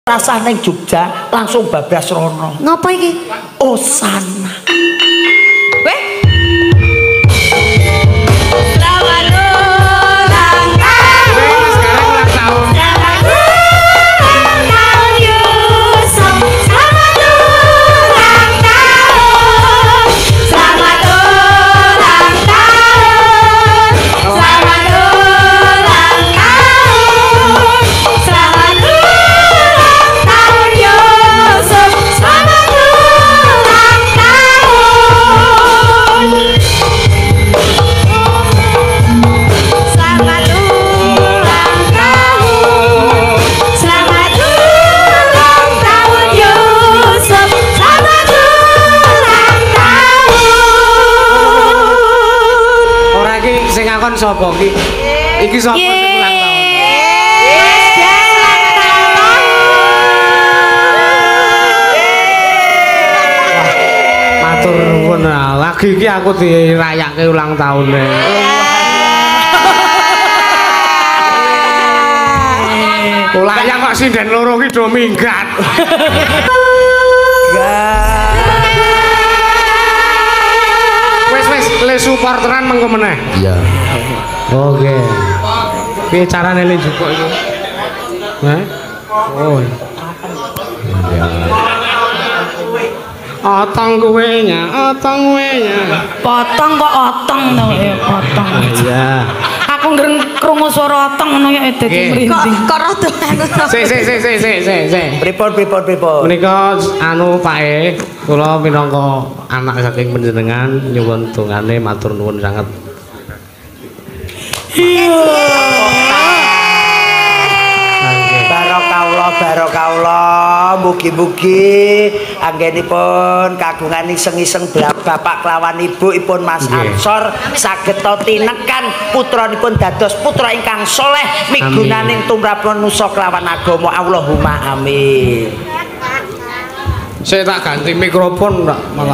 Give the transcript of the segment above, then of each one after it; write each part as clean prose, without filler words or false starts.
rasah neng Jogja langsung bablas rono. Ngopo iki? Osana. Weh. Sopo iki? Iki sapa sing ulang tahun? Matur nuwun. Lagi iki aku dirayake ulang tahune. Layak kok sinden loro iki do minggat. Wes le supporteran mengko meneh. Iya. Oke. Piye carane le jupuk iku? Hah? Oh. Ya. Otong kuenya, otong kuenya. Potong kok otong to ya, potong. Iya. Aku krungu swara otong ngono ya dadi merinding. Kok rada anu to. Sik. Pripun. Menika anu Pak kula minangka anak saking panjenengan nyuwun dongane matur nuwun sanget. Barokahullah, mugi-mugi anggenipun kagungan iseng-iseng bapak kelawan ibu ipun Mas Ansor saged tinekan putranipun dados putra ingkang soleh migunaning tumrap manusa kelawan agama. Allahumma amin. Saya tak ganti mikrofon ndak malah.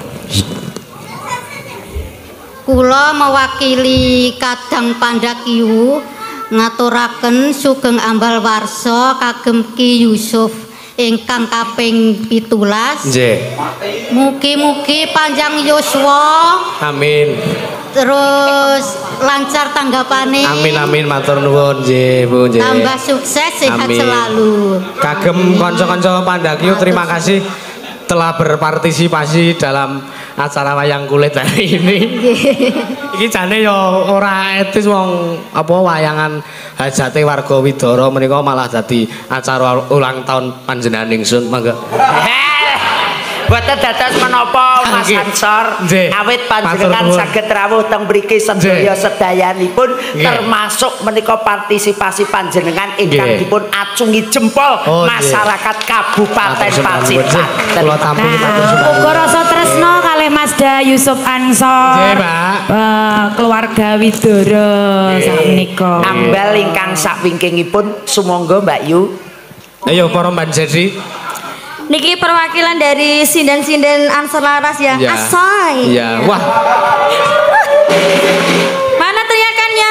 Kula mewakili Kadang Pandhakiwu ngaturaken sugeng ambal warsa kagem Ki Yusuf ingkang kaping 17. Nggih. Mugi-mugi panjang yuswa. Amin. Terus lancar tanggapane. Amin matur nuwun nggih Bu nggih. Tambah sukses sehat selalu. Kagem kanca-kanca Pandhakiwu terima kasih telah berpartisipasi dalam acara wayang kulit hari ini. Iki jane ya ora etis wong apa wayangan hajate warga Widara menika malah dadi acara ulang tahun panjenengan ingsun mangga. Boten dados menapa Mas Ansor, awit panjenengan saged rawuh teng mriki sedaya sedayanipun termasuk menika partisipasi panjenengan ingkang dipun acungi jempol masyarakat Kabupaten Pacitan. Kula tampuni matur suwun. Uga rasa tresno kalih Masda Yusuf Ansor. Nggih, Pak. Keluarga Widara sakmenika. Ambal ingkang sakwingkingipun sumangga Mbak Yu. Ayo para Mbak Jadi. Niki perwakilan dari sinden-sinden Ansor Laras ya. Ya. Asoy. Iya, wah. Mana teriakannya?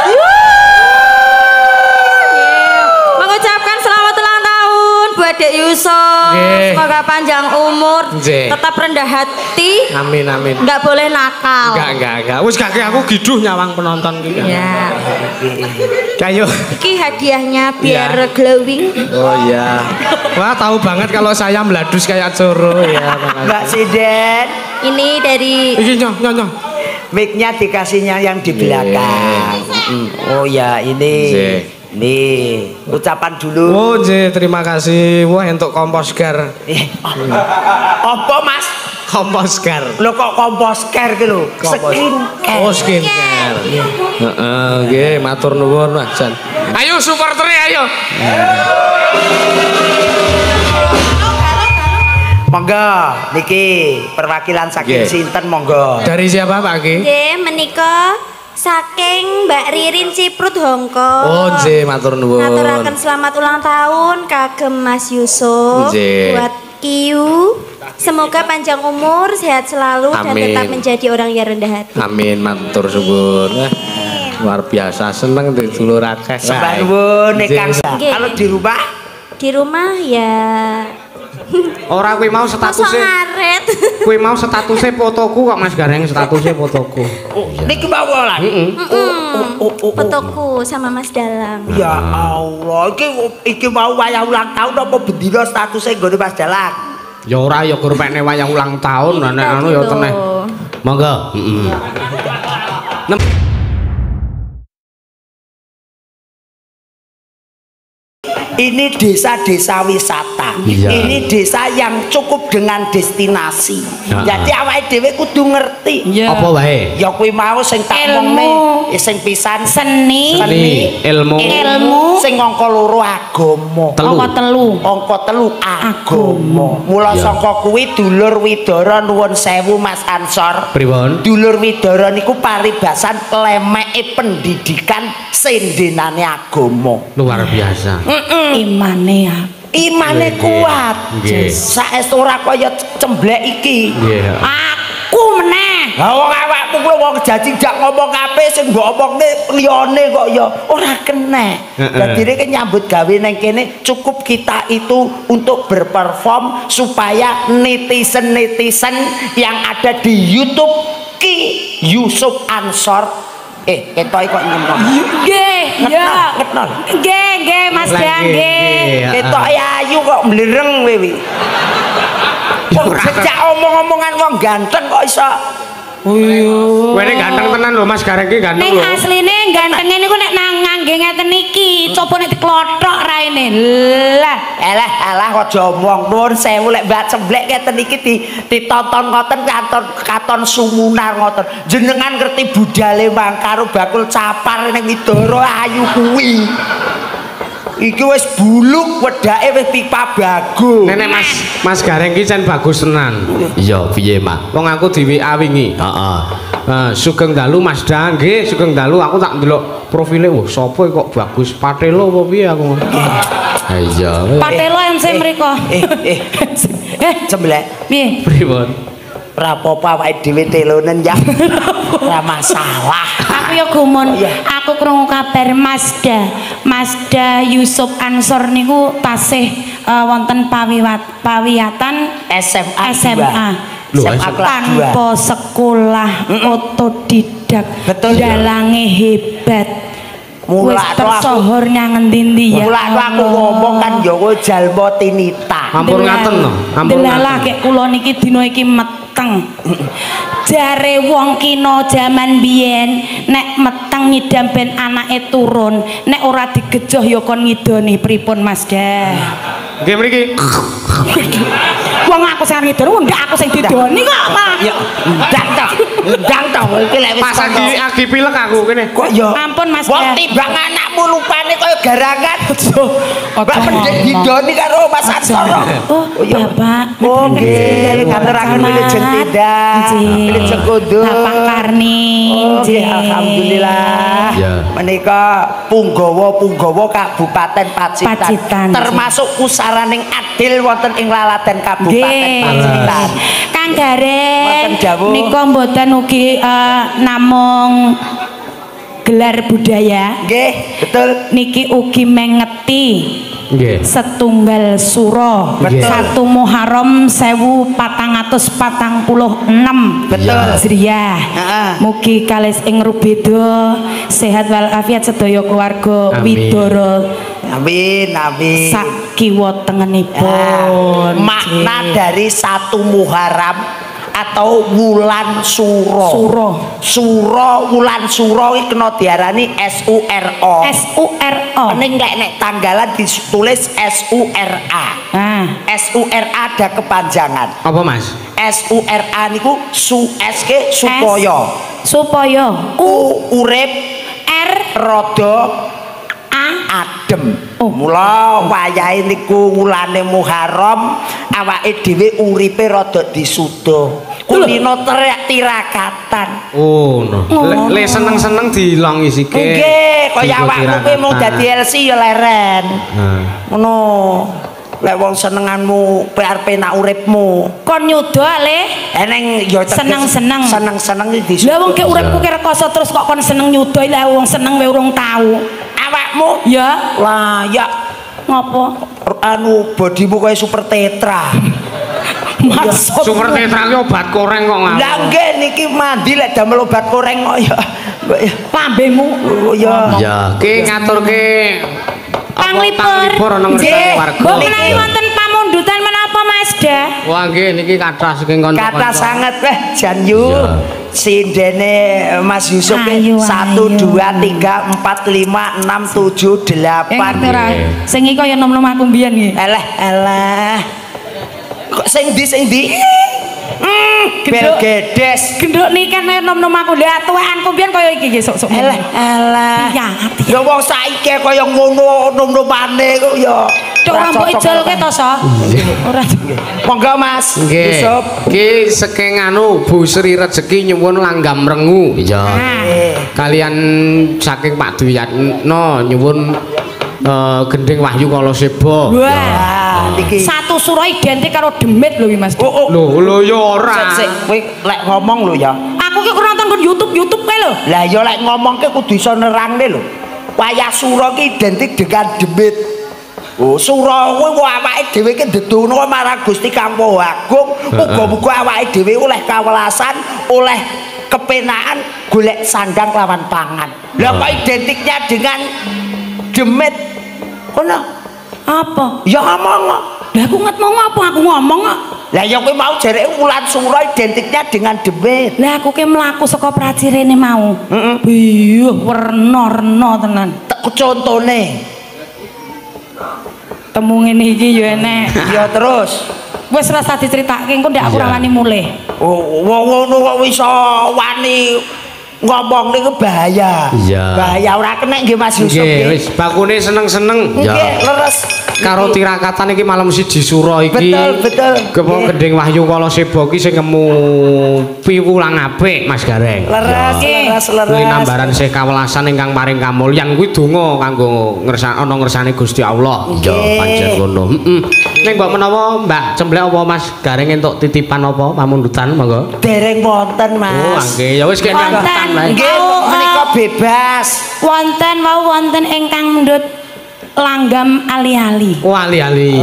Mengucapkan selamat ulang tahun buat Dek Yusuf. Semoga panjang umur, tetap rendah hati. Amin. Enggak boleh nakal. Enggak. Wis gak aku giduh nyawang penonton iki. Ya. Kayo. Iki hadiahnya biar glowing. Oh iya. Wah, tahu banget kalau saya meladus kayak coro ya. Mbak Sinden. Ini dari Iki nyoh. Mic-nya dikasihnya yang di belakang. Oh ya, ini. Nih, ucapan dulu. Oh, terima kasih. Wah, untuk komposker. Apa, Mas? Komposker. Lo kok komposker ki lho? Skincare. Oh, skincare. Heeh, nggih, matur nuwun, Mas Jan. Ayo supportere ayo. Monggo, niki perwakilan saking sinten monggo. Dari siapa Pak Ki? nggih menika saking Mbak Ririn Ciprut Hongkong. Oh, nggih, matur nuwun. Ngaturaken selamat ulang tahun kagem Mas Yusuf. Buat Kiyu. Semoga panjang umur, sehat selalu dan tetap menjadi orang yang rendah hati. Amin, matur suwun. Luar biasa seneng dulur akeh. Sembah nuwun ingkang kalau di rumah Di rumah ya. Ora kuwi mau statusnya. Ngaret. Kuwi mau statusnya fotoku kok Mas Gareng statusnya fotoku. Niki bawa lah. Fotoku sama Mas Dalang. Ya Allah, iki mau wayah ulang tahun apa bendina statusnya nggone Mas Dalang? Ya ora ya gur pekne wayah ulang tahun nek anu ya teneh. Monggo. Ini desa-desa wisata. Ini desa yang cukup dengan destinasi. Jadi awake dhewe kudu ngerti. Apa wae? Ya kuwi mau sing tak omongne, sing pisan seni, ilmu, sing angka 2 agama. Angka 3 agama. Mula saka kuwi dulur Widara nuwun sewu Mas Ansor. Pripun? Dulur Widara niku paribasan lemeke pendidikan sendenane agama. Luar biasa. Imane kuat. Saestu ora kaya cemblek iki. Aku meneh. Lah wong awakmu kuwi wong jajijak ngomong kabeh sing mbok omongne liyane kok ya ora kena. Dadi iki nyambut gawe nang kene cukup kita itu untuk berperform supaya netizen-netizen yang ada di YouTube Ki Yusuf Ansor ketoke kok nyemprot. Nggih, ya. Nggih, Mas Dang, nggih. Ketoke ayu kok mlereng kowe. Sejak omong-omongan wong ganteng kok iso. Kowe nek ganteng tenan lho Mas Gareng iki ganteng lho. Ning asline gantenge niku nek ngangge ngeten iki, coba nek diklothok raine. Alah aja omong. Nuwun sewu lek Mbak Cemblek ngeten iki ditonton ngoten katon sumunar ngoten. Jenengan ngerti budale mang karo bakul capar ning Widara ayu kuwi. Iki wis buluk wedake wis pipa bagus. Nenek Mas Gareng iki jan bagus tenan. Iya, piye, Mak? Wong aku di WA wingi. Heeh. Sugeng dalu Mas Dang, nggih, sugeng dalu aku tak ndelok profile, wah sapa kok bagus Patelo apa piye aku. Ha iya. Patelo MC mriko. Cemblek. Piye? Pripun? Ora apa-apa awake dhewe telonen ya. Ora masalah. Aku ya gumun. Aku krungu kabar Masda Yusuf Ansor niku tasih wonten pawiyatan SMA. Tanpa sekolah otodidak. Dalange hebat. Wis tersohor nang endi-endi ya. Mula aku ngomong kan ya kowe jalma tinita. Ampun ngaten lho. Ampun Delalah kek kula niki dina iki meteng. Jare wong kina jaman biyen nek meteng ngidam ben anake turun, nek ora digejoh ya kon ngidoni pripun Mas Dah. Nggih mriki. Wong aku sing ngidoni, ndak aku sing didoni kok. Ya, ndang ta iki lek wis Pas agi pilek aku kene. kok ya. Ampun Mas Wong Dah. timbang anakmu lupane kaya garangan. Mbak mendek didoni karo Mas Ansor. Oh, Bapak. Oh nggih, kateraken wilujeng tindak. Wilujeng kudu. Bapak Karni. Nggih, alhamdulillah. Ya. Menika Punggawa Kabupaten Pacitan. Termasuk pusaraning adil wonten ing laladan Kabupaten Pacitan. Kang Gareng Mboten dawuh. nika mboten ugi namung gelar budaya. Nggih, betul. Niki ugi mengeti Nggih. setunggal suro. Betul. 1 Muharram 1446. Betul. Hijriah. Heeh. Mugi kalis ing rubeda sehat walafiat sedaya keluarga Amin. Widara Amin. sak kiwa tengenipun. Makna dari 1 Muharram atau wulan suro. Wulan suro iki kena diarani SURO. Ning nek tanggalan ditulis SURA. SURA ada kepanjangan. Apa Mas? SURA niku supaya urip rada adem. Mula wayahe niku wulane Muharram awake dhewe uripe rada disuda. Kulino tirakatan. Oh no. Le seneng-seneng dilongi sike. Nggih, kaya awakmu kowe mung dadi LC ya leren. Ngono. Lek wong senenganmu arep penak uripmu. Kon nyuda le. Eneng ya seneng-seneng. Seneng-seneng iki disuda. Lah wong ke uripku ki rekoso terus kok kon seneng nyuda lah wong seneng wae urung tau. Awakmu ya lah ya ngopo? anu bodimu kaya super tetra. Masuk. Super tetra ki obat koreng kok ngapa? Lah nggih niki mandi lek damel obat koreng kok ya. Lambemu. Ya. Ya. Ki ngaturke Panglipur ana ngersane warga. Mbok menawi wonten pamundutan menapa Mas Dah? Wah nggih niki kathah saking kanca-kanca. Kata sangat Jan Yu. Ya. Sindene Mas Yusuf Ayo, 1 2 3 4 5 6 7 8. Sing iki kaya nom-nom aku mbiyen iki. Alah. Kok sing ndi? Bel gedes. Genduk niki kan nom-nom aku. Lah tuwekanku mbiyen kaya iki sok-sok. Alah. Iya, Ya wong saiki kaya ngono nom-nomane kok ya. Cok rambut ijolke to, So? Ora. Monggo Mas Nggih. Yusuf. Ki saking anu Bu Sri Rezeki nyuwun langgam rengu. Ya. Kalian saking Pak Dwiatno nyuwun gending Wahyu Kala Seba. Wah. Niki. Satu surah identik karo demit lho iki Mas. Oh. Lho ya ora. Sik kowe lek ngomong lho ya. Aku ki nonton YouTube kae lho. Lah ya lek ngomongke kudu iso nerangne lho. Wayah sura ki identik dengan demit. Oh, sura kuwi awake dhewe ki dedono marang Gusti Kang Maha Agung. Muga-muga awake dhewe oleh kawelasan, oleh kepenaan golek sandang lawan pangan. Lah kok identiknya dengan demit. Kono. Apa? Ya ngomong. Lah aku ngomong apa? Aku ngomong kok. Lah ya kowe mau jareke wulan sura identiknya dengan demit. Lah aku ki mlaku saka pracirene mau. Iya, werna-werna tenan. Contone. Temu ngene iki ya enek. Ya terus. Wis rasa diceritake engko ndak aku ora wani mulih. Oh, wong ngono kok iso wani ngomong niku bahaya. Iya. Bahaya ora kena nggih Mas Yusuf. Nggih, wis bakune seneng-seneng. Nggih, leres. Karo tirakatan iki malam siji sura iki. Betul. Kepo gending Wahyu Kala Seba iki sing ngemu piwulang apik Mas Gareng. Leres. Kuwi nambaran sih kawelasan ingkang paring kamulyan kuwi donga kanggo ana ngersane Gusti Allah. Ya pancen ngono. Ning mbok menawa Mbak Cemblek apa Mas Gareng entuk titipan apa pamundutan monggo. Dereng wonten Oh, Mas. nggih ya wis kene Wonten. Nggih, menika bebas. Wonten ingkang mundhut langgam ali-ali. Oh ali-ali.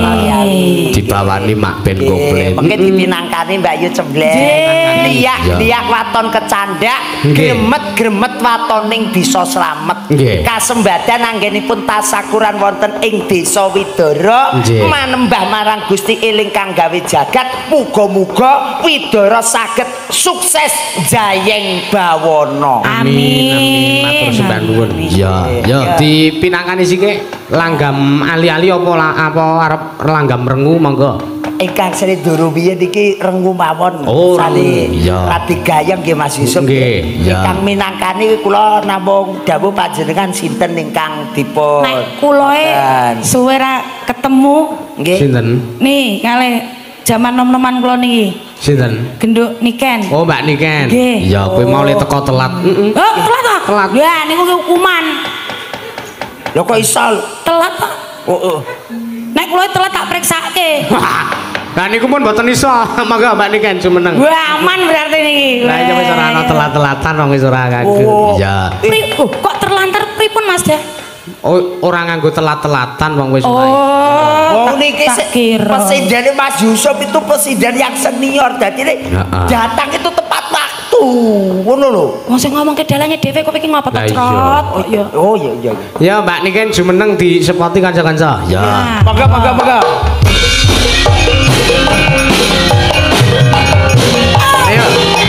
Dibawani mak ben komplit. Mengke dipinangkani Mbak Yu Cemblek. Liyak waton kecandak, gremet-gremet watoning bisa slamet. Kasembadan anggenipun tasakuran wonten ing Desa Widara, manembah marang Gusti eling kang gawe jagat. Muga-muga Widara saged sukses jayeng bawana. Amin. Matur sembah nuwun. Ya dipinangkani siki langgam ali-ali apa arep langgam rengu monggo. Ingkang Sri Duru biyen iki rengu mawon. Oh, Sale iya. Radi Gayeng nggih Mas Yusuf. Nggih, iya. Ingkang minangkani kula namung dawuh panjenengan sinten ingkang dipun. Nek kuloe suwe ra ketemu. Nggih. Sinten? Nih, kalih jaman nom-noman kula niki. Sinten? Genduk Niken. Oh, Mbak Niken. Nggih. Ya, kowe mau le teko telat. Oh, telat ta? Telat. Ya, niku ki hukuman. Lho kok iso? Telat ta? Oh. Nek kuloe telat tak priksake. Lah niku pun mboten iso. Monggo Mbak Niken jumeneng. Wah, aman berarti niki. Lah ya wis ora ana telat-telatan wong wis ora kagem. Ya. Kok terlantar pripun Mas Dah? Oh, ora nganggo telat-telatan wong wis Oh. Wong niki presiden Mas Yusuf itu presiden yang senior. Dadi datang itu tepat waktu. Ngono lho. Wong sing ngomong ke dalane dhewe kok iki ngapa Lah iya. cerot? Oh iya. Oh iya. Ya Mbak Niken jumeneng di sepoti kanca-kanca. Ya. Monggo. Ayo.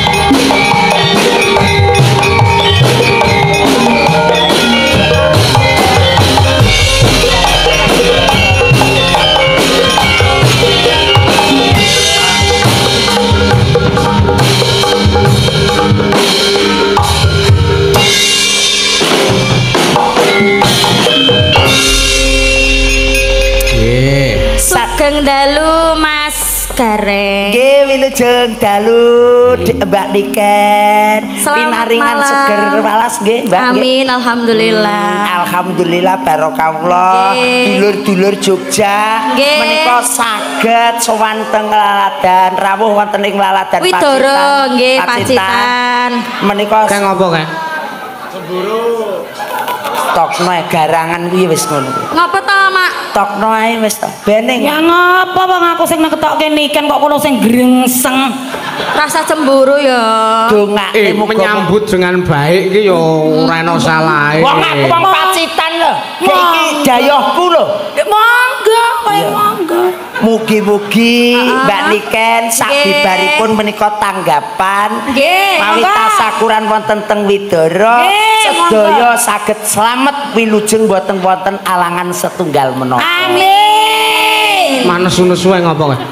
Sugeng dalu Mas Gareng. Nggih wilujeng dalu Mbak Niken. Selamat Pinaringan malam. seger walas nggih Mbak. Amin, alhamdulillah. Alhamdulillah barokahullah. Nggih. Dulur-dulur Jogja Nggih. menika saged sowan teng Laladan rawuh wonten ing Laladan Widara nggih Pacitan. Menika Kayak ngopo kae? Tokno garangan kuwi wis ngono. Ngapa to, Mak? Tokno ae wis to. Beneng. Ya ngapa wong aku sing ngetokke niken kok kono sing grengseng. Rasa cemburu ya. Dongake menyambut dengan baik iki ya ora ana salahe. Wong aku wong pacitan lho. Iki dayohku lho. Monggo, monggo. Mugi-mugi Mbak Niken sak bibaripun menika tanggapan mawi tasakuran wonten teng Widara sedaya saged slamet wilujeng boten wonten alangan setunggal menapa. Amin. Manes-unes wae ngopo kae?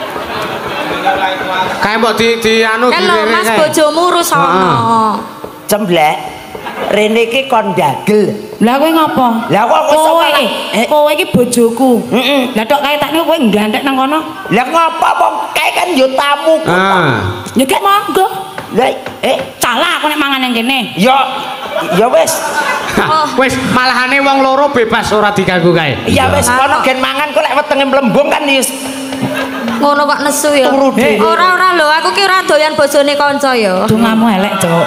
Kae mbok di anu kan lho Mas bojomu rusono. Cemblek rene iki kon dagel. Lah kowe ngopo? Lah kok kowe iki bojoku. Heeh. Lah tok kae takne kowe nggantek nang kono. Lah ngopo wong kae kan yo tamuku. Ya ki monggo. Lah salah aku nek mangan nang kene. Ya wis. Wis malahane wong loro bebas ora diganggu kae. Ya wis kono gen mangan kok lek wetenge mlembung kan wis ngono kok nesu ya. Ora lho, aku ki ora doyan bojone kanca ya. Dongamu elek, Cuk.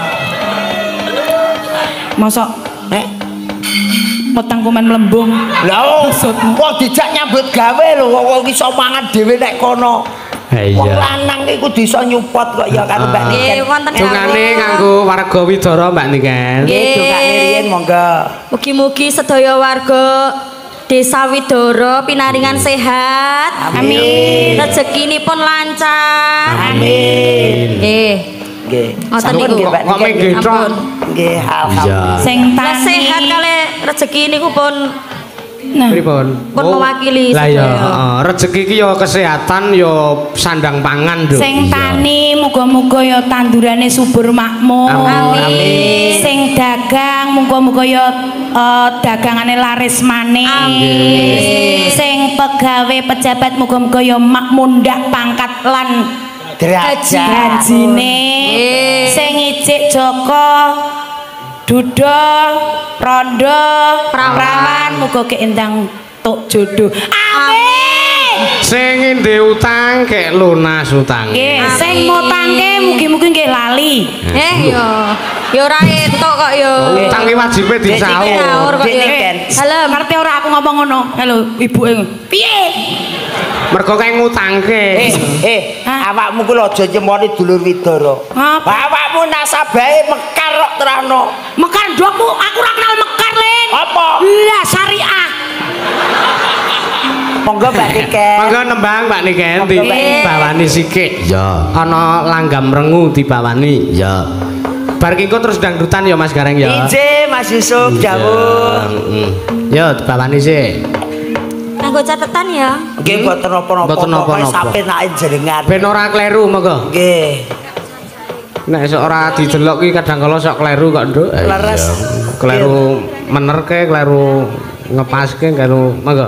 Mosok metang kumen mlembung. Lah kok dijak nyambut gawe lho kok iso mangan dhewe nek kono. Wong lanang iku iso nyupot kok ya karo Mbak Niken. Dongane kanggo warga Widara Mbak Niken. Nggih, dongane riyen monggo. Mugi-mugi sedaya warga Desa Widara pinaringan sehat. Amin. Rezekinipun lancar. Amin. Nggih. Nggih. Ngoten niku. Kok ampun. Nggih, alhamdulillah. Sing tani sehat kali rezeki niku pun pripun? Pun mewakili lah ya, rezeki iki ya kesehatan ya sandang pangan lho. Sing tani muga-muga ya tandurane subur makmur. Amin. Sing dagang muga-muga ya dagangane laris manis. Amin. Sing pegawe pejabat muga-muga ya makmundak pangkat lan derajat gajine. Sing ijik Joko Duda, Rondo, Prawan muga keendang tuk jodoh. Amin. Sing ndek utang kek lunas utange. Nggih, sing ngutangke mugi-mugi nggih lali. Ya ora entuk kok ya. Utang ki wajibe disaur. Halo, ngerti ora aku ngomong ngono? Halo, ibuke. Piye? Mergo kae ngutangke. Awakmu ku aja nyemoni dulur Widara. Awakmu nasabahe mekar kok terano. Mekar ndokmu, aku ora kenal mekar, Len. Apa? Lah syariah. Monggo Mbak Niken. Monggo nembang Mbak Niken dibawani sikik. Ya. Ana langgam rengu dibawani. Ya. Bar kingko terus dangdutan ya Mas Gareng ya. Ije Mas Yusuf dawuh. Ya dibawani sik. Nggo catetan ya. Nggih mboten napa-napa. Sampe nek jenengan. Ben ora kleru monggo. Nggih. Nek sok ora didelok ki kadang kala sok kleru kok, Nduk. Leres. Kleru menerke, kleru ngepaske, kleru monggo.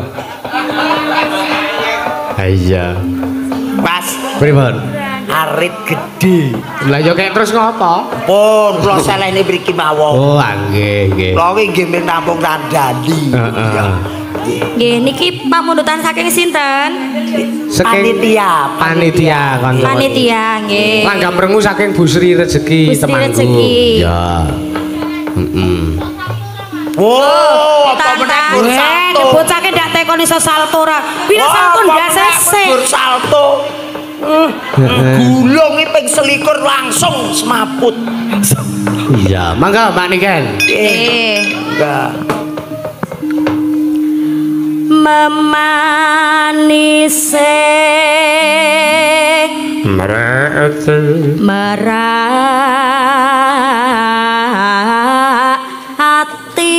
Iya. Mas, pripun? arit gede. Lah ya kayak terus ngopo? Pun kula selehne mriki mawon. Oh, nggih, nggih. Kula nggih nampung randani. Heeh. Nggih, niki pamundutan saking sinten? Panitia. Panitia, nggih. Langgam rengu saking Bu Sri Rezeki Temanggung. Ya. Wow, apa meneh salto. Bocahke ndak tekon iso salto ora. Pira salto ndase sik. Salto. Gulung iki ping 21 langsung semaput. Iya, mangga Mbak Niken. Nggih. Enggak. Memanise merahati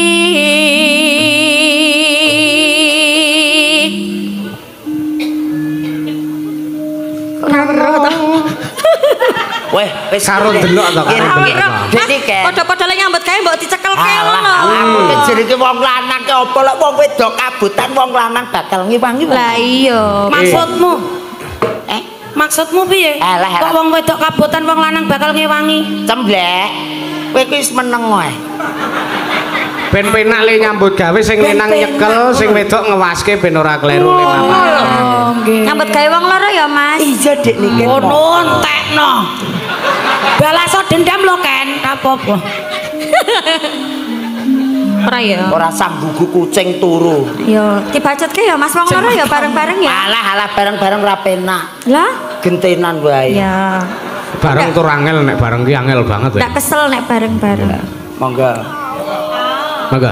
Weh, wis karo delok to karo. Padha-padha le nyambut gawe mbok dicekelke ngono. Aku jenenge wong lanang ke apa lek wong wedok kabutan wong lanang bakal ngiwangi. Lah iya. Maksudmu? Maksudmu piye? Kok wong wedok kabutan wong lanang bakal ngewangi? Cemblek. Kowe ki wis meneng wae. Ben penak le nyambut gawe sing lanang nyekel, sing wedok ngewaske ben ora kleru le mama. Nyambut gawe wong loro ya, Mas. Iya, Dik niki. Ngono entekno. Balaso dendam lho, Ken. Apa-apa. Ora ya. Ora sambugu kucing turu. Ya, dibacutke ya Mas wong loro ya bareng-bareng ya. Alah bareng-bareng ra penak. Lah, gentenan wae. ya. Bareng tur angel nek bareng ki angel banget ya. Ndak kesel nek bareng-bareng. Monggo. Monggo.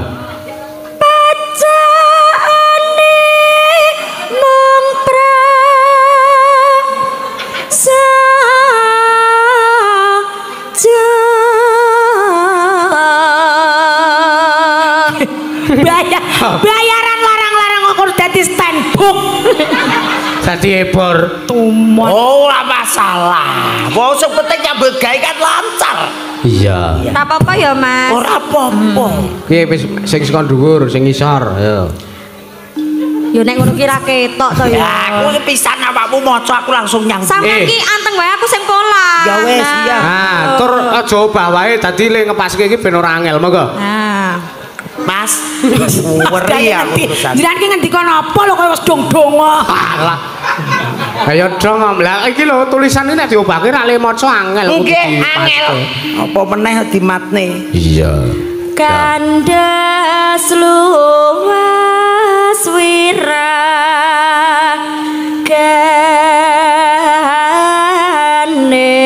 Bacane mempra bayaran larang-larang kok dadi standbook. Dadi ebor. Tumon. Oh, ora masalah. Wong sing penting nyambel gawe kan lancar. Iya. Ora apa-apa ya, Mas. Ora apa-apa. Piye wis sing saka dhuwur, sing ngisor, ya. Yo nek ngono ki ra ketok to ya. Ya, aku pisan awakmu maca aku langsung nyang. Sampeyan ki anteng wae aku sing pola. Ya wis, iya. Nah, tur aja obah wae dadi le ngepaske iki ben ora angel, monggo. Nah. Mas, weri aku terusan. Jenengan ki ngendika napa lho kaya wis dong-dongo. Alah. Ayo dong, lah iki lho tulisane nek diobahke ra le maca angel. Nggih, angel. Apa meneh dimatne? Iya. Kandas luas wirang gane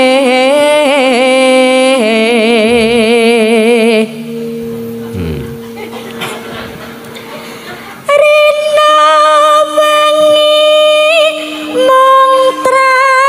Rina wengi mongtra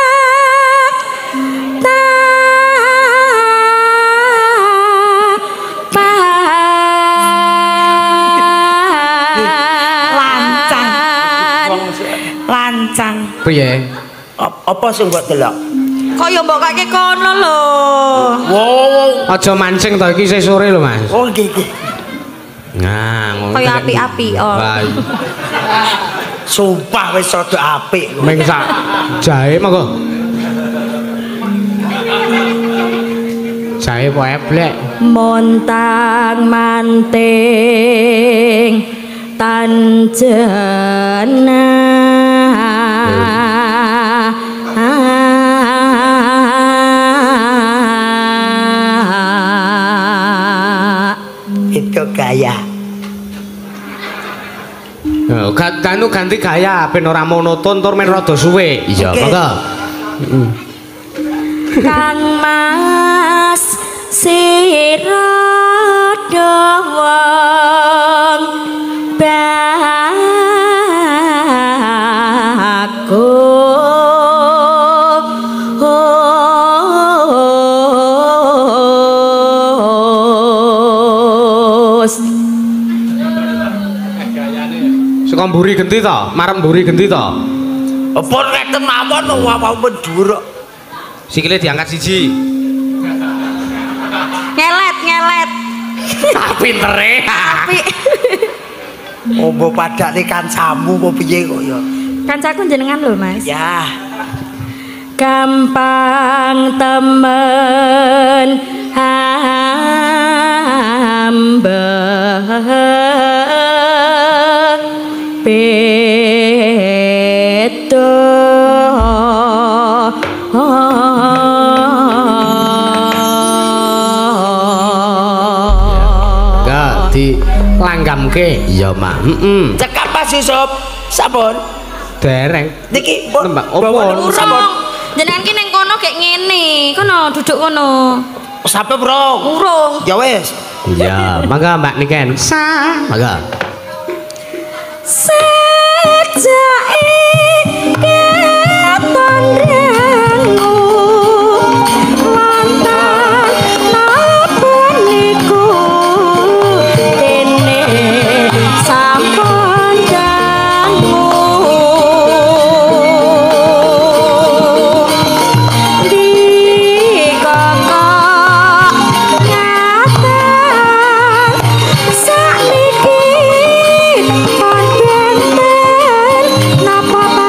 lancang. Piye? Apa sing mbok delok? Kaya mbok kake kono lho. Wow. Aja mancing to iki isih sore lho, Mas. Oh, nggih nggih. Nah, ngono. Kaya api-api oh. Sumpah wis rada apik. Ming sak jahe monggo. Jahe po eblek. Montang manting tanjena Itu gaya. Kanu ganti gaya ben ora monoton tur men rada suwe. Iya, monggo. Kang Mas sira dawang bagus. Saka mburi genti to, marem mburi genti to. Apa ngeten mawon awakmu menduruk. Sikile diangkat siji. Ngelet. Pintere. Tapi Oh, mbok padakne kancamu apa piye kok ya? kancaku jenengan lho, Mas. Ya. Gampang temen hamba beto Enggak dilanggamke. Iya, Mak. Cekap Mas Yusuf. Sampun. Dereng. Niki Nembak opo? Sampun. jenengan ki ning kono kayak ngene. Kono duduk kono. Sampai bro. Urung. Ya wis. Iya, mangga Mbak Niken. Mangga. Sajake keton rengu lantan napa niku dene sampun dangu di kakak nyatan sakniki pun benten napa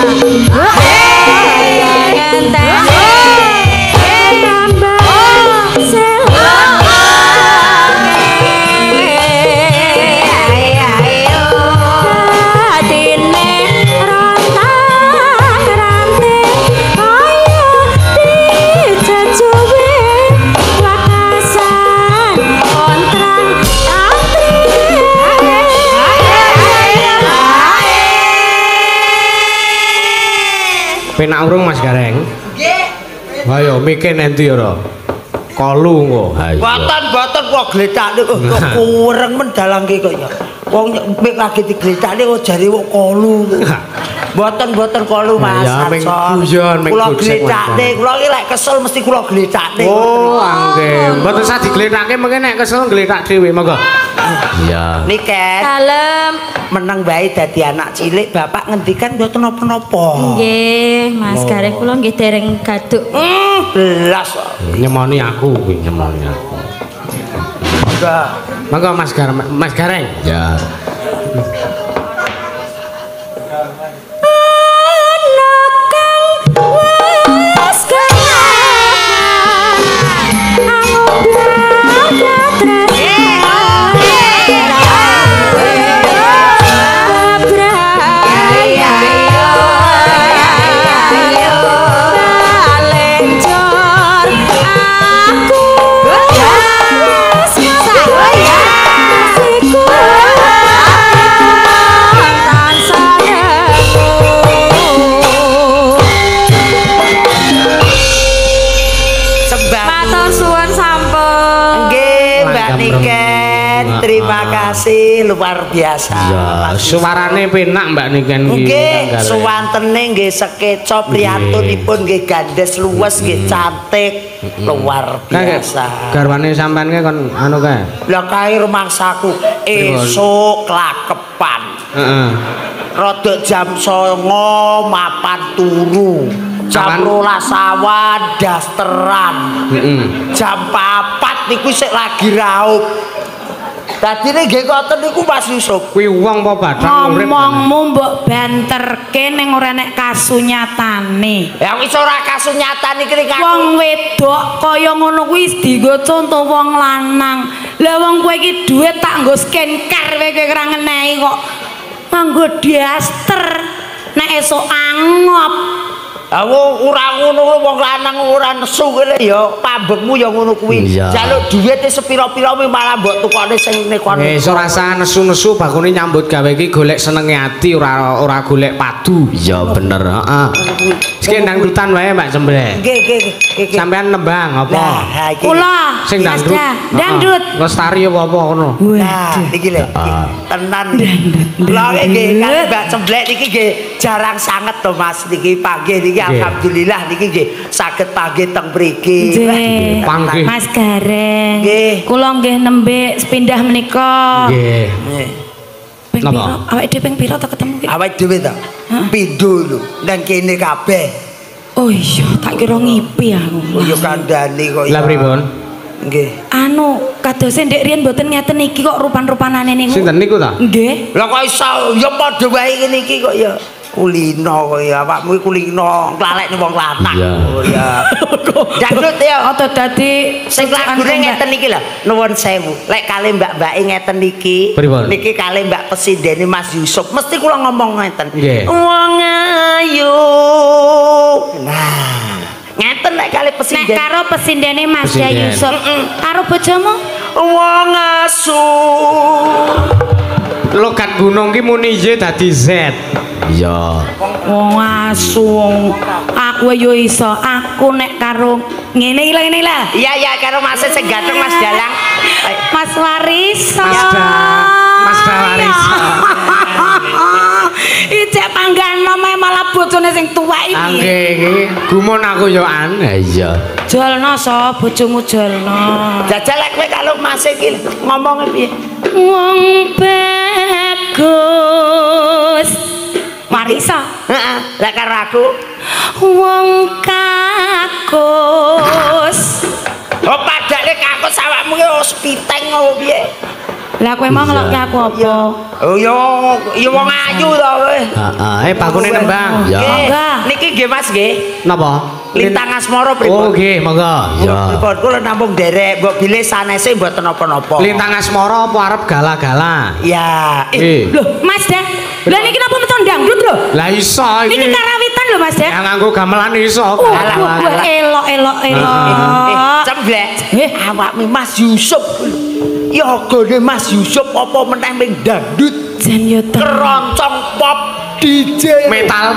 Penak urung Mas Gareng? Nggih. Ayo mikir nanti ora. Kolu kok. Boten kok gletakne kok kurang mendalangke kok ya. Wong mik lagi digletakne kok jare kok kolu. Boten kolu Mas. Ya ming guyon ming kula gletakne, kula iki lek kesel mesti kula gletakne. Oh, nggih. Mboten usah digletake mengke nek kesel gletak dhewe monggo. Iya. Niken. Dalem. Meneng bae dadi anak cilik, bapak ngendikan mboten napa-napa. Nggih, Mas Gareng kula nggih dereng gaduk. Belas. Nyemoni aku kuwi nyemoni aku. Monggo Mas Gareng. Ya. Luar biasa. Ya, suarane penak Mbak Niken iki. Nggih, suwantene nggih sekeca priyatunipun nggih gandes luwes nggih cantik. Luar biasa. Garwane sampean ki kon anu kae. Lah kae rumangsaku esuk klakepan. Heeh. Rodok jam 09.00 mapan turu. Jam 12 awan dasteran. Jam 4 niku sik lagi raup. Dadine nggih ngoten niku Mas Yusuf. Kuwi wong apa bathang urip. Ngomongmu mbok banterke ning ora nek kasunyatane. Ya wis ora kasunyatan iki kan. Wong wedok kaya ngono kuwi dienggo contoh wong lanang. Lah wong kowe iki dhuwit tak nggo skincare kowe ora ngenehi kok. Nganggo daster nek esuk angop. Ora ngono wong lanang ora nesu kene ya pambekmu ya ngono kuwi. Jaluk dhuwite sepira-pira malah mbok tukone sing nekon. Wis ora usah nesu-nesu bakune nyambut gawe iki golek senenge ati ora golek padu. Iya bener, heeh. Iki dangdutan wae Mbak Cembrek. Nggih. Sampean nembang apa? Kula sing dangdut. Dangdut. Lestari apa ngono. Nah, iki lho. Tenan. Lah nggih kan Mbak Cembrek iki nggih jarang sanget to Mas niki panggih niki alhamdulillah niki nggih saged panggih teng mriki. Panggih. Mas Gareng. Nggih. Kula nggih nembe sepindah menika. Nggih. Ping piro? Awake dhewe ping piro ta ketemu ki? Awake dhewe ta. Pindho lho nang kene kabeh. Oh iya, tak kira ngipi aku. Oh ya kandhane kok. Lah pripun? Nggih. Anu, kadose ndek riyen mboten ngeten iki kok rupan-rupanane niku. Sinten niku ta? Nggih. Lah kok iso ya padha wae ngene iki kok ya. Kulino kok ya awakmu kulino nglalekne wong lanang. Oh ya. Dangdut ya. Ata dadi sing lagune ngeten iki lho. Nuwun sewu. Lek kalih mbak-mbake ngeten iki. Niki kalih Mbak Presindene Mas Yusuf. Mesti kula ngomong ngeten. Wong ayu. Nah, ngeten lek kalih presiden. Nek karo presindene Mas Yusuf, karo bojomu wong asu. Logat gunung ki muni Y dadi Z. Iya. Wong asu. Aku yo iso. Aku nek karo ngene iki lho ngene lho. Iya karo Mas sing ganteng Mas Dalang. Mas Waris. Mas Waris. Ijek panggan nome malah bojone sing tuwek iki. Nggih, gumun aku yo aneh. Iya. Jolno so bojomu jolno. Jajal lek kowe karo Mas iki ngomong piye? Wong bagus. Marisa. Heeh, lek karo aku wong kakus. Oh padane kakus awakmu ki wis piteng opo piye? Lah kowe mau ngelokke aku apa? Oh ya wong ayu to kowe. Heeh, pakune nembang. Ya. Niki nggih Mas nggih. Napa? Lintang asmara Oh pripun? nggih, monggo. Ya. Pripun kula namung derek mbok bilih sanese mboten napa-napa. Lintang asmara apa arep gala-gala? Ya. Loh, Mas Dak. Lah niki napa meton dangdut lho? Lah iso iki. Niki karawitan lho Mas Dak. Ya nganggo gamelan iso. Elok. Cemblek. Awakmu Mas Yusuf. Ya gone Mas Yusuf apa meneh ming dangdut. Jan yo keroncong pop DJ metal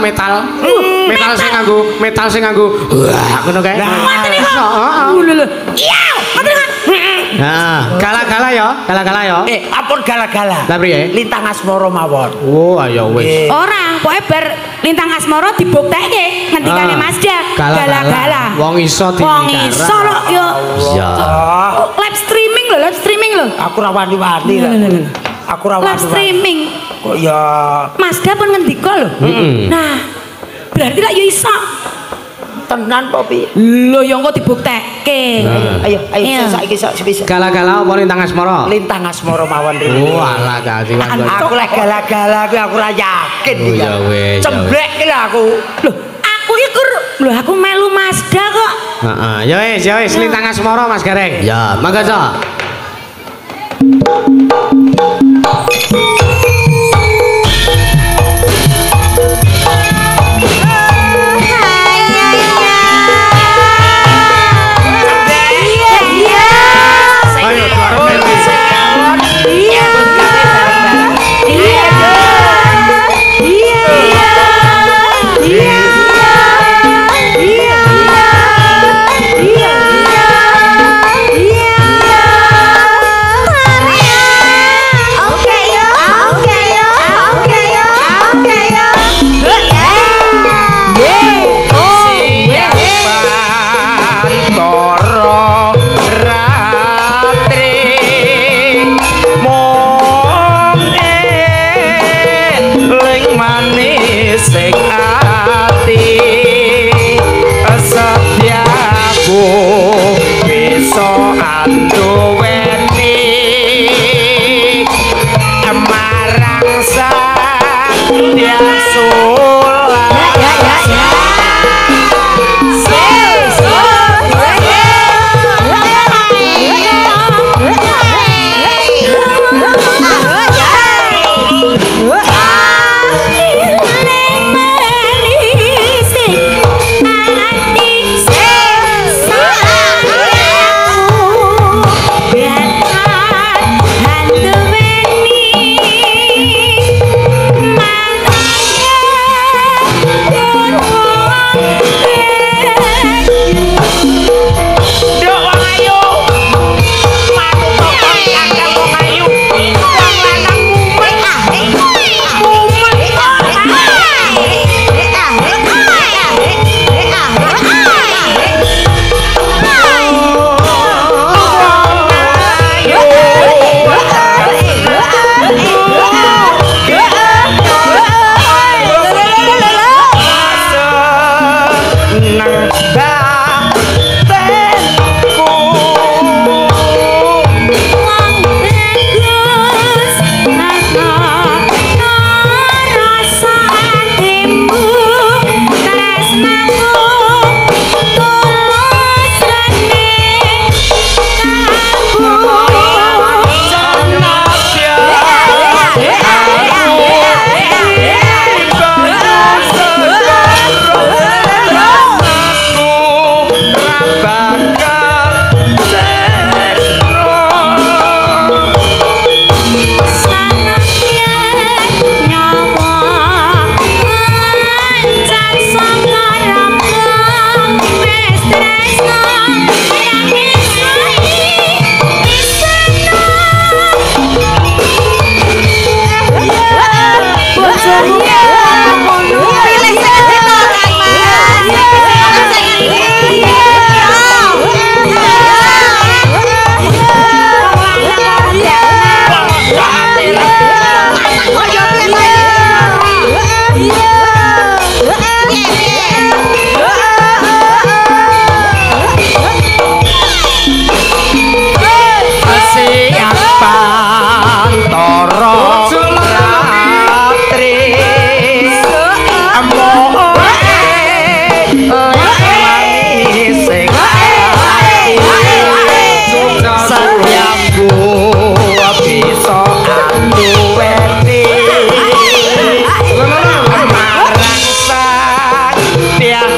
sing nganggo wah ngono kae. Ngoten iki. Lho. Iya, ngoten kan. Nah, gala-gala ya. Ampun gala-gala. Lah priye? Lintang asmara mawon. Oh, ayo wis. Ora, pokoke bar Lintang Asmara dibuktekke ngendikane Mas Dak. Gala-gala. Wong iso Wong iso lho yo. Ya. Live streaming lho. Aku ra wani-wani lho. Aku ra Live streaming. Kok ya Mas Dak pun ngendika lho. Nah, berarti lak yo iso. tenan apa piye? Lho ya engko dibuktekke. Ayo saiki bisa. Gala-gala apa Lintang Asmara? Lintang asmara mawon rene. Oh, alah dadi Aku lek gala-gala kuwi aku ora yakin Oh, ya wis. Cemblek ki lho aku. Lho, aku iki lho aku melu Mazda kok. Heeh, ya wis Lintang Asmara Mas Gareng. Ya, mangga Cak. Oke.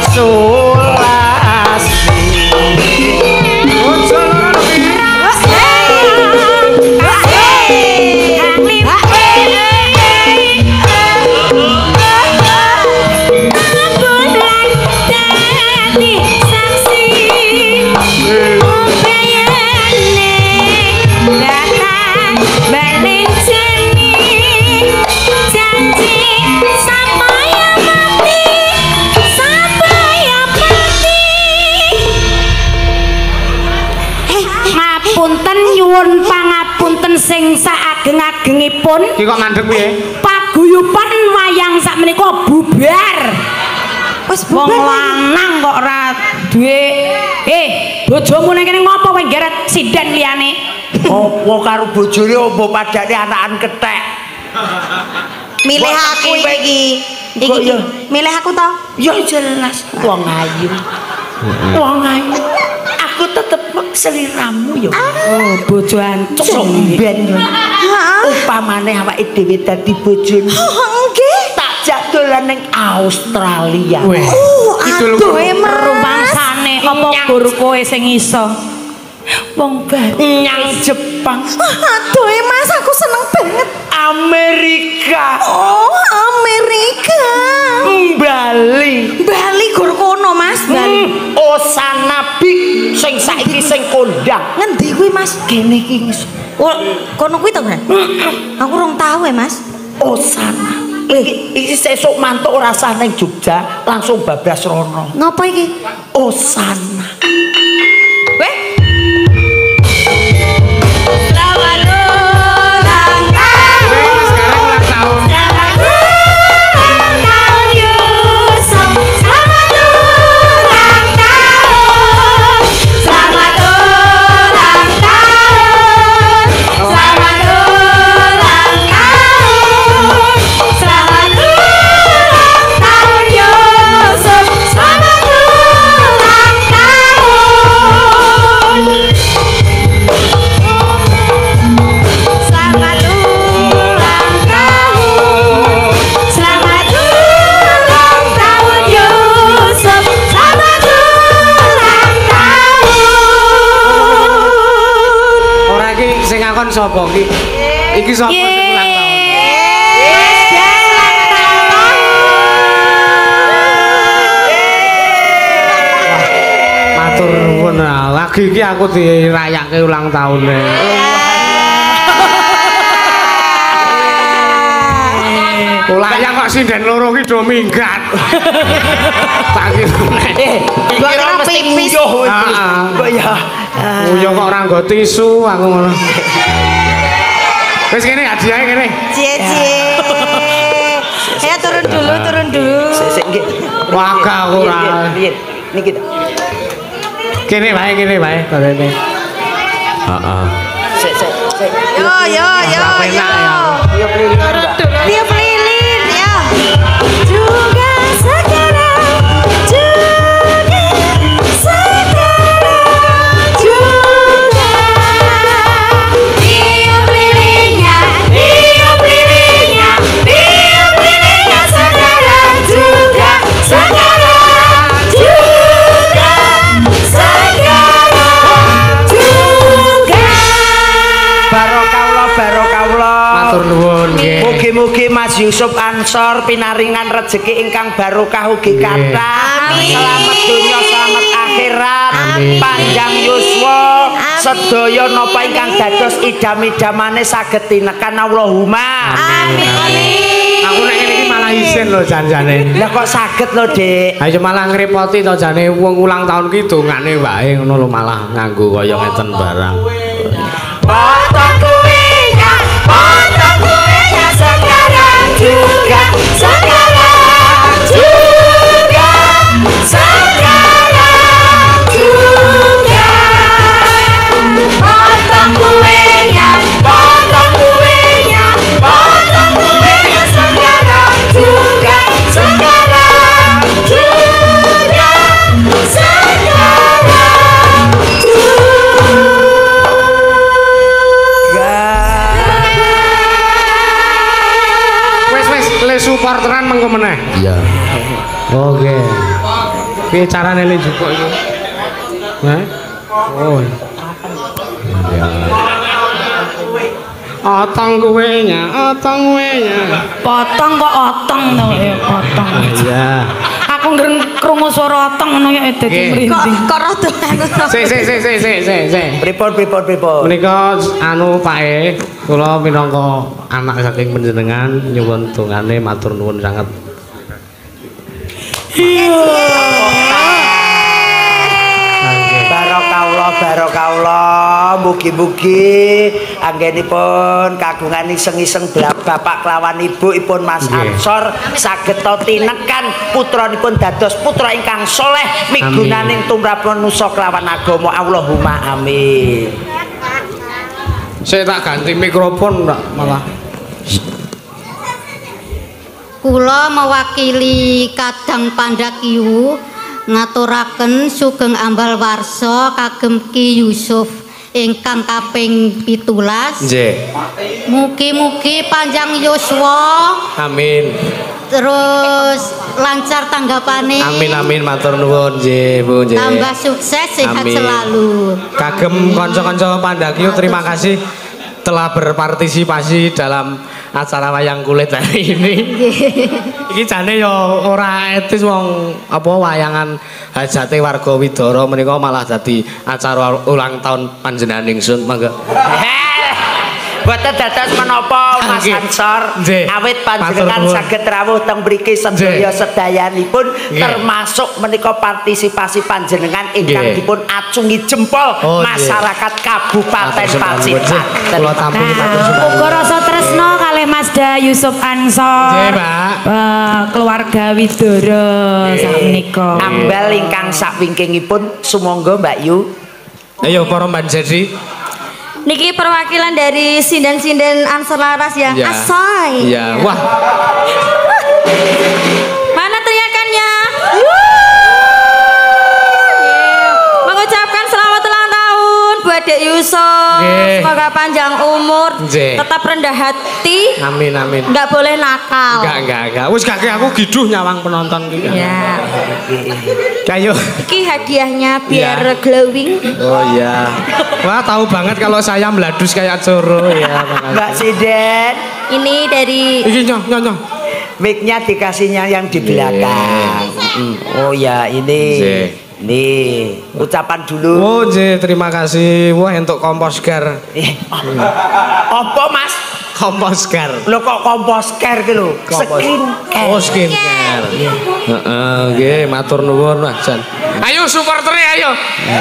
Sing saageng-agengipun iki kok mandeg piye paguyuban wayang sakmenika bubar wis wong lanang kok ora duwe bojomu ning kene ngopo kowe ngeret sinden liyane opo karo bojone opo padane anakan kethek milih aku iki milih aku to ya jelas wong ayu aku tetep seliramu ya. Oh, bojo ancuk ben yo. Upamane awake dhewe dadi bojone. Nggih. Tak jak dolan ning Australia. Aduh, rumangsane apa gur kowe sing iso. Wong nyang Jepang. Aduh, Mas, aku seneng banget. Amerika. Oh, Amerika. Bali gur kono, Mas. Bali. Osana Big sing saiki sing kondang. Ngendi kuwi, Mas? Kene iki. Kono kuwi to, Kan? Aku rong tau Mas. Osana. Iki sesuk mantuk ora sah ning Jogja, langsung bablas rono. Ngopo iki? Osana. Weh. Sapa iki? Iki sapa sing ulang tahun? Matur nuwun. Lagi iki aku dirayake ulang tahune. Ulayang kok sinden loro ki do minggat. Tak kira mesti nguyuh. Kok ya. Nguyuh kok ora nggo tisu aku ngono. Wis kene hadiahe kene. Cie. Ya turun dulu. Sik nggih. Waga ora. Niki. Kene wae karene. Heeh. Sik. Yo. Tiup lilin ya. Juga sekarang juga tiup lilinnya sekarang juga barokah. Matur nuwun nggih. Mugi-mugi Mas Yusuf Ansor pinaringan rejeki ingkang barokah ugi kathah. Selamat dunya, selamat akhirat. Panjang yuswa. Sedaya napa ingkang dados idam-idamane saged tinekan Allahumma. Amin. Aku nek ngene iki malah isin lho janjane. Lah kok saged lho, Dik? Ha ya malah ngrepoti to jane wong ulang tahun ki dongane wae ngono lho malah nganggo kaya ngeten barang. Potong kuenya sekarang juga potong kuenya sekarang juga Piye carane le jupuk iku? Hah? Oh. Ya. Otong kuenya, otong kuenya. Potong kok otong to ya, otong. Iya. Aku krungu swara otong ngono ya dadi merinding. Kok rada anu to. Sik. Pripun. Menika anu Pak kula minangka anak saking panjenengan nyuwun dongane matur nuwun sanget. Barokahullah, mugi-mugi anggenipun kagungan iseng-iseng bapak kelawan ibu ipun Mas Ansor saged tinekan putranipun dados putra ingkang soleh migunaning tumrap manusa kelawan agama. Allahumma amin. Saya tak ganti mikrofon ndak malah. Kula mewakili Kadang Pandakyu ngaturaken sugeng ambal warsa kagem Ki Yusuf ingkang kaping 17. Nggih. Mugi-mugi panjang yuswa. Amin. Terus lancar tanggapane. Amin matur nuwun nggih Bu nggih. Tambah sukses sehat selalu. Kagem kanca-kanca Pandakyu terima kasih telah berpartisipasi dalam acara wayang kulit hari ini. Iki jane ya ora etis wong apa wayangan hajate warga Widara menika malah dadi acara ulang tahun panjenengan ingsun mangga. Boten dados menapa Mas Ansor, awit panjenengan saged rawuh teng mriki sedaya sedayanipun termasuk menika partisipasi panjenengan ingkang dipun acungi jempol masyarakat Kabupaten Pacitan. Kula tampung Uga rasa tresno kalih Masda Yusuf Ansor. Nggih, Pak. Keluarga Widara sakmenika. Ambal ingkang sakwingkingipun sumangga Mbak Yu. Ayo para Mbak Jadi. Niki perwakilan dari sinden-sinden Ansor Laras ya. Ya. Asoy. Iya, wah. Mana teriakannya? Mengucapkan selamat ulang tahun buat Dek Yusuf. Semoga panjang umur, tetap rendah hati. Amin. Enggak boleh nakal. Enggak. Wis kakek aku giduh nyawang penonton iki. Ya. Kayo. Iki hadiahnya biar glowing. Oh iya. Wah, tahu banget kalau saya meladus kayak Coro ya. Mbak Sinden. Ini dari Iki nyoh. Mic-nya dikasihnya yang di belakang. Oh ya, ini. Nih, ucapan dulu. Oh, terima kasih. Wah, untuk komposgar. Apa, Mas? Komposgar. Lo kok komposgar ki lho? Skincare. Oh, skincare. Heeh, nggih, matur nuwun, Mas Jan. Ayo supportere ayo.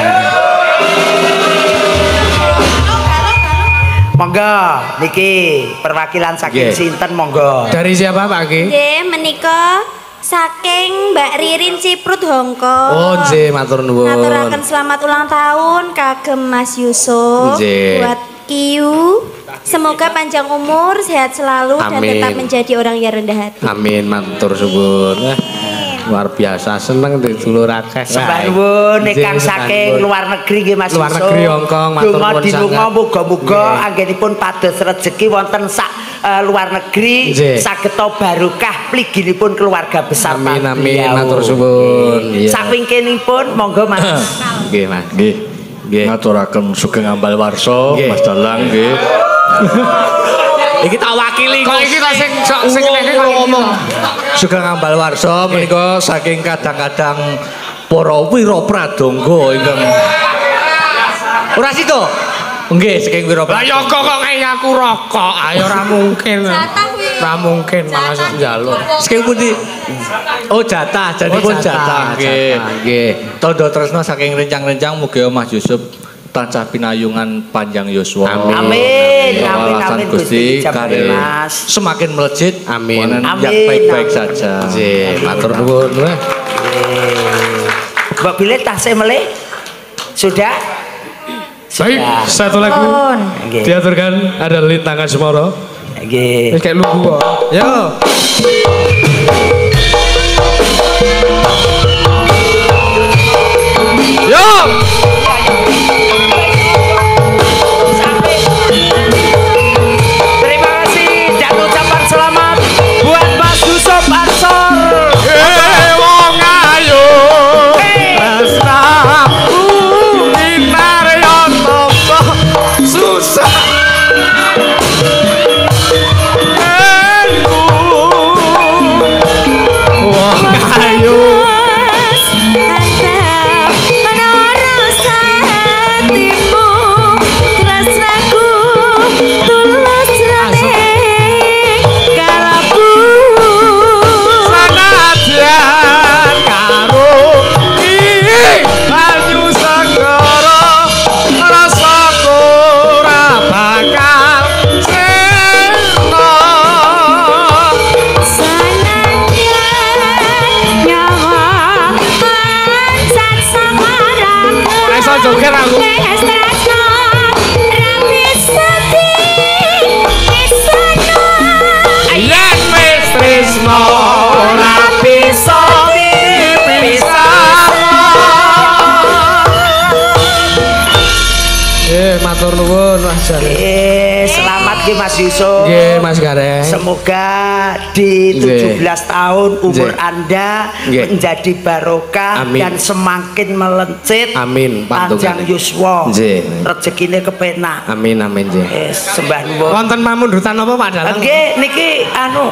Monggo, niki perwakilan saking sinten monggo. Dari siapa, Pak Ki? Nggih, menika saking Mbak Ririn Ciprut Hongkong. Oh, nggih, matur nuwun. Ngaturaken selamat ulang tahun kagem Mas Yusuf. Buat Kiyu. Semoga panjang umur, sehat selalu dan tetap menjadi orang yang rendah hati. Amin, matur suwun. Luar biasa seneng dulur akeh. Sembah nuwun ingkang saking luar negeri nggih Mas Yusuf. Luar negeri Hongkong, matur nuwun sanget. Muga-muga anggenipun pados rejeki wonten sak luar negeri saged barokah pliginipun keluarga besar. Amin, matur suwun. Sakwingkinipun monggo Mas. Nggih, Mas. Nggih. Ngaturaken sugeng ambal warsa Mas Dalang nggih. Iki tak wakili kok iki tak sing ngomong. Sugeng ambal warsa menika saking kadang-kadang para wira pradangga ingkang ora sida. Nggih, saking wira pradangga. Lah ya kok ngene aku rokok. Ayo ora mungkin. Ora mungkin malah njaluk. Saking pundi? Oh, jatah, janipun jatah. Nggih. Tandha tresna saking rencang-rencang mugi Mas Yusuf tansah pinayungan panjang yuswa. Amin. Gusti karir semakin melejit. Amin. Yang baik-baik saja. Nggih, matur nuwun. Mbak Bilih tasih melih? Sudah? Baik, satu lagu diaturkan ada Lintangan Semoro. Nggih. Wis kayak lugu kok. Yo. Yo. Buat Mas Yusuf Ansor. Wong ayo. matur nuwun Mas Gareng. Selamat nggih Mas Yusuf. Nggih Mas Gareng. Semoga di 17 tahun umur Anda menjadi barokah dan semakin melencit. Amin. Panjang yuswa. Rezekine kepenak. Amin amin nggih. Sembah nuwun. Wonten pamundutan apa Pak Dalang? Nggih niki anu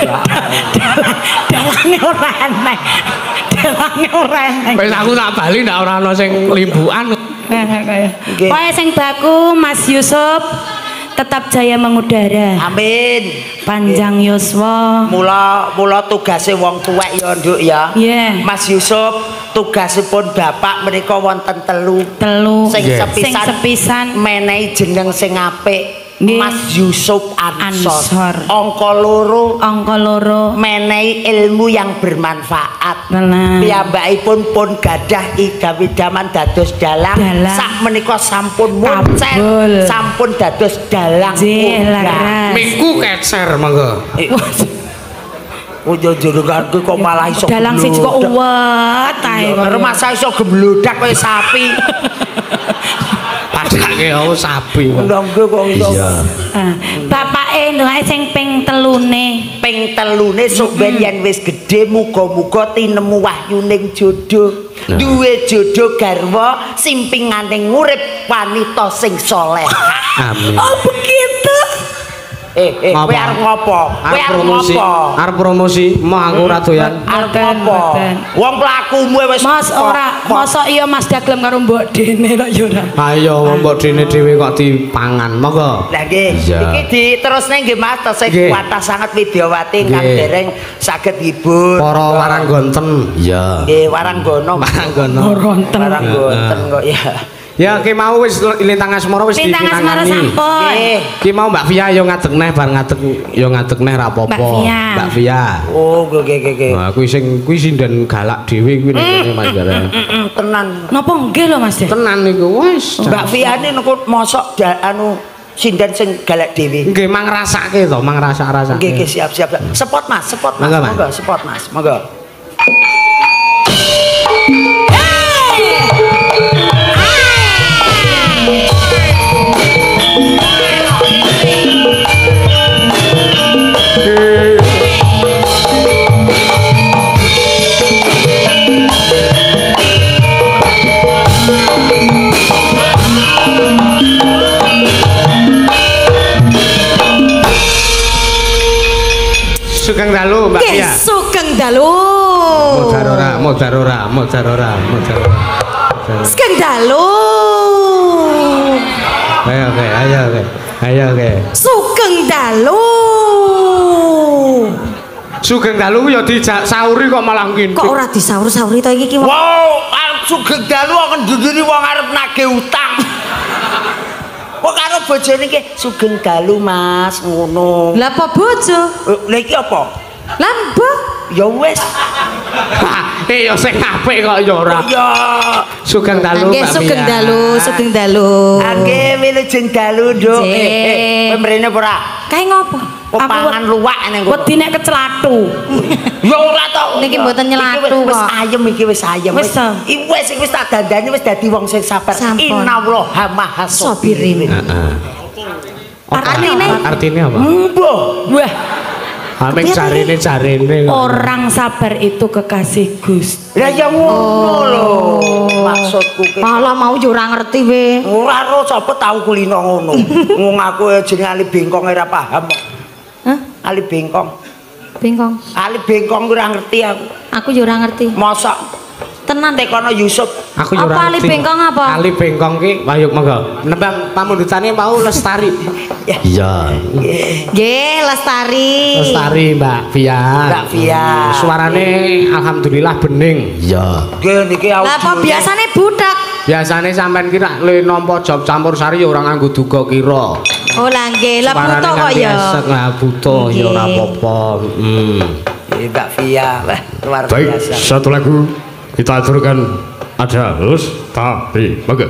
dalange ora eneh. Dalange ora eneh. Wis aku tak bali ndak ora ana sing limbukan. Kowe sing baku Mas Yusuf tetap jaya mengudara. Amin. Panjang yuswa. Mula tugase wong tuwek ya Nduk ya. Mas Yusuf tugasipun bapak menika wonten telu. Sing sepisan menehi jeneng sing apik. Mas Yusuf Ansor. Angka loro menehi ilmu yang bermanfaat. Piyambakipun pun gadah idaman dados dalang. Sak menika sampun muncet, sampun dados dalang. Minggu kecer monggo. Ojo jenenganku kok malah iso dalang siji kok uwet ae. Masa iso gemblodak kaya sapi. Padake aku sapi. Ndonggo kok iso. Bapake ndongake sing ping telune. Ping telune sok ben yen wis gedhe muga-muga tinemu wahyuning jodoh. Duwe jodoh garwa simpinganing urip wanita sing saleh. Amin. Oh begitu. Kowe arep ngopo? Arep promosi, mah aku ora doyan. Arep ngopo? Wong pelakumu wis Mas ora, mosok iya Mas daglem karo Mbok Dene kok ya ora. Ayo Mbok Dene dhewe kok dipangan, monggo. Lah nggih, iki diterusne nggih Mas tesih kuatah sangat Widyawati ingkang dereng saged hibur. Para waranggonten. Iya. Nggih, waranggono. Waranggonten kok ya. Ya ki mau wis lintang asmara wis dipinangani. Lintang asmara sampun. Ki mau Mbak Via yo ngadeg neh bar ngadeg yo ngadeg neh ra apa-apa. Mbak Via. Oh, nggih. Nah, kuwi sinden galak dhewe kuwi nek Mas Gareng. Tenan. Napa nggih lho Mas? Tenan niku wis. Mbak Via niku mosok anu sinden sing galak dhewe. Nggih mang rasake to, mang rasa-rasake. Nggih, siap. Spot Mas. Monggo, spot Mas. Monggo. Sugeng dalu Mbak Via. Sugeng dalu. Modarora. Sugeng dalu. Ayo. Sugeng dalu. Sugeng dalu ya disauri kok malah ngene. Kok ora disaur-sauri to iki ki? Wow, sugeng dalu kok nduduni wong arep nagih utang. Kok karo bojone iki sugeng dalu Mas ngono. Lah apa bojo? Lah iki apa? Lah mbah. Ya wis. Ya sing apik kok ya ora. Ya. Sugeng dalu. Nggih sugeng dalu. Nggih wilujeng dalu, Nduk. Kowe mrene apa ora? Kae ngopo? Pangan luwak ning kono. Wedi nek keclathu. Ya ora to. Niki mboten nyelathu kok. Wis ayem iki wis ayem. Wis tak dandani wis dadi wong sing sabar. Innallaha maha sabirin. Heeh. Artine apa? Mbah. Wah. Ameng jarene. Orang sabar itu kekasih Gusti. Lah ya ngono lho. Maksudku ki. Malah mau yo ora ngerti we. Ora ro sapa tau kulino ngono. Wong aku jenenge Ali Bengkong ora paham kok. Hah? Ali Bengkong. Ali Bengkong ora ngerti aku. Aku yo ora ngerti. Mosok tenan tekono Yusuf. Aku yo ora ngerti. Ali Bengkong apa? Ali Bengkong ki wayuk monggo. Nembang pamundutane mau Lestari. Iya. Nggih, Lestari. Mbak Via. Suarane alhamdulillah bening. Iya. Nggih niki audio. Lah apa biasane budak? Biasane sampean ki nek nampa job campur sari ya ora nganggo duga kira. Oh lah nggih, lah butuh kok ya. Lah butuh ya ora apa-apa. Mbak Via, luar biasa. Baik, satu lagu kita aturkan ada Lestari. Monggo.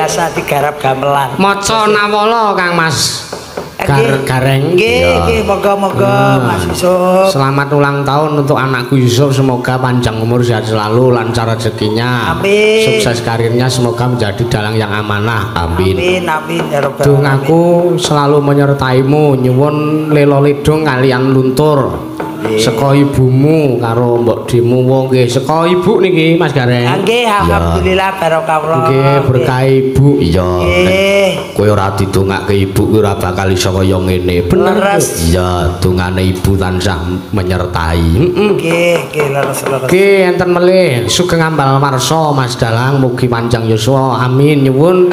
biasa digarap gamelan. Maca nawala Kang Mas. Gareng. Nggih, moga-moga Mas Yusuf. Selamat ulang tahun untuk anakku Yusuf, semoga panjang umur sehat selalu, lancar rezekinya. Amin. Sukses karirnya, semoga menjadi dalang yang amanah. Amin. Amin ya rabbal alamin. Dongaku selalu menyertaimu, nyuwun lelo lidung kalian luntur. Seko ibumu karo mbok dimu wong nggih. Seko ibu niki Mas Gareng. Nggih, alhamdulillah barokah. Nggih, berkah ibu. Iya. Nggih. Kowe ora didongake ibu kuwi ora bakal iso kaya ngene. Bener. Iya, dongane ibu tansah menyertai. Nggih, leres. Nggih, enten melih sugeng ambal warsa Mas Dalang, mugi panjang yuswa. Amin. Nyuwun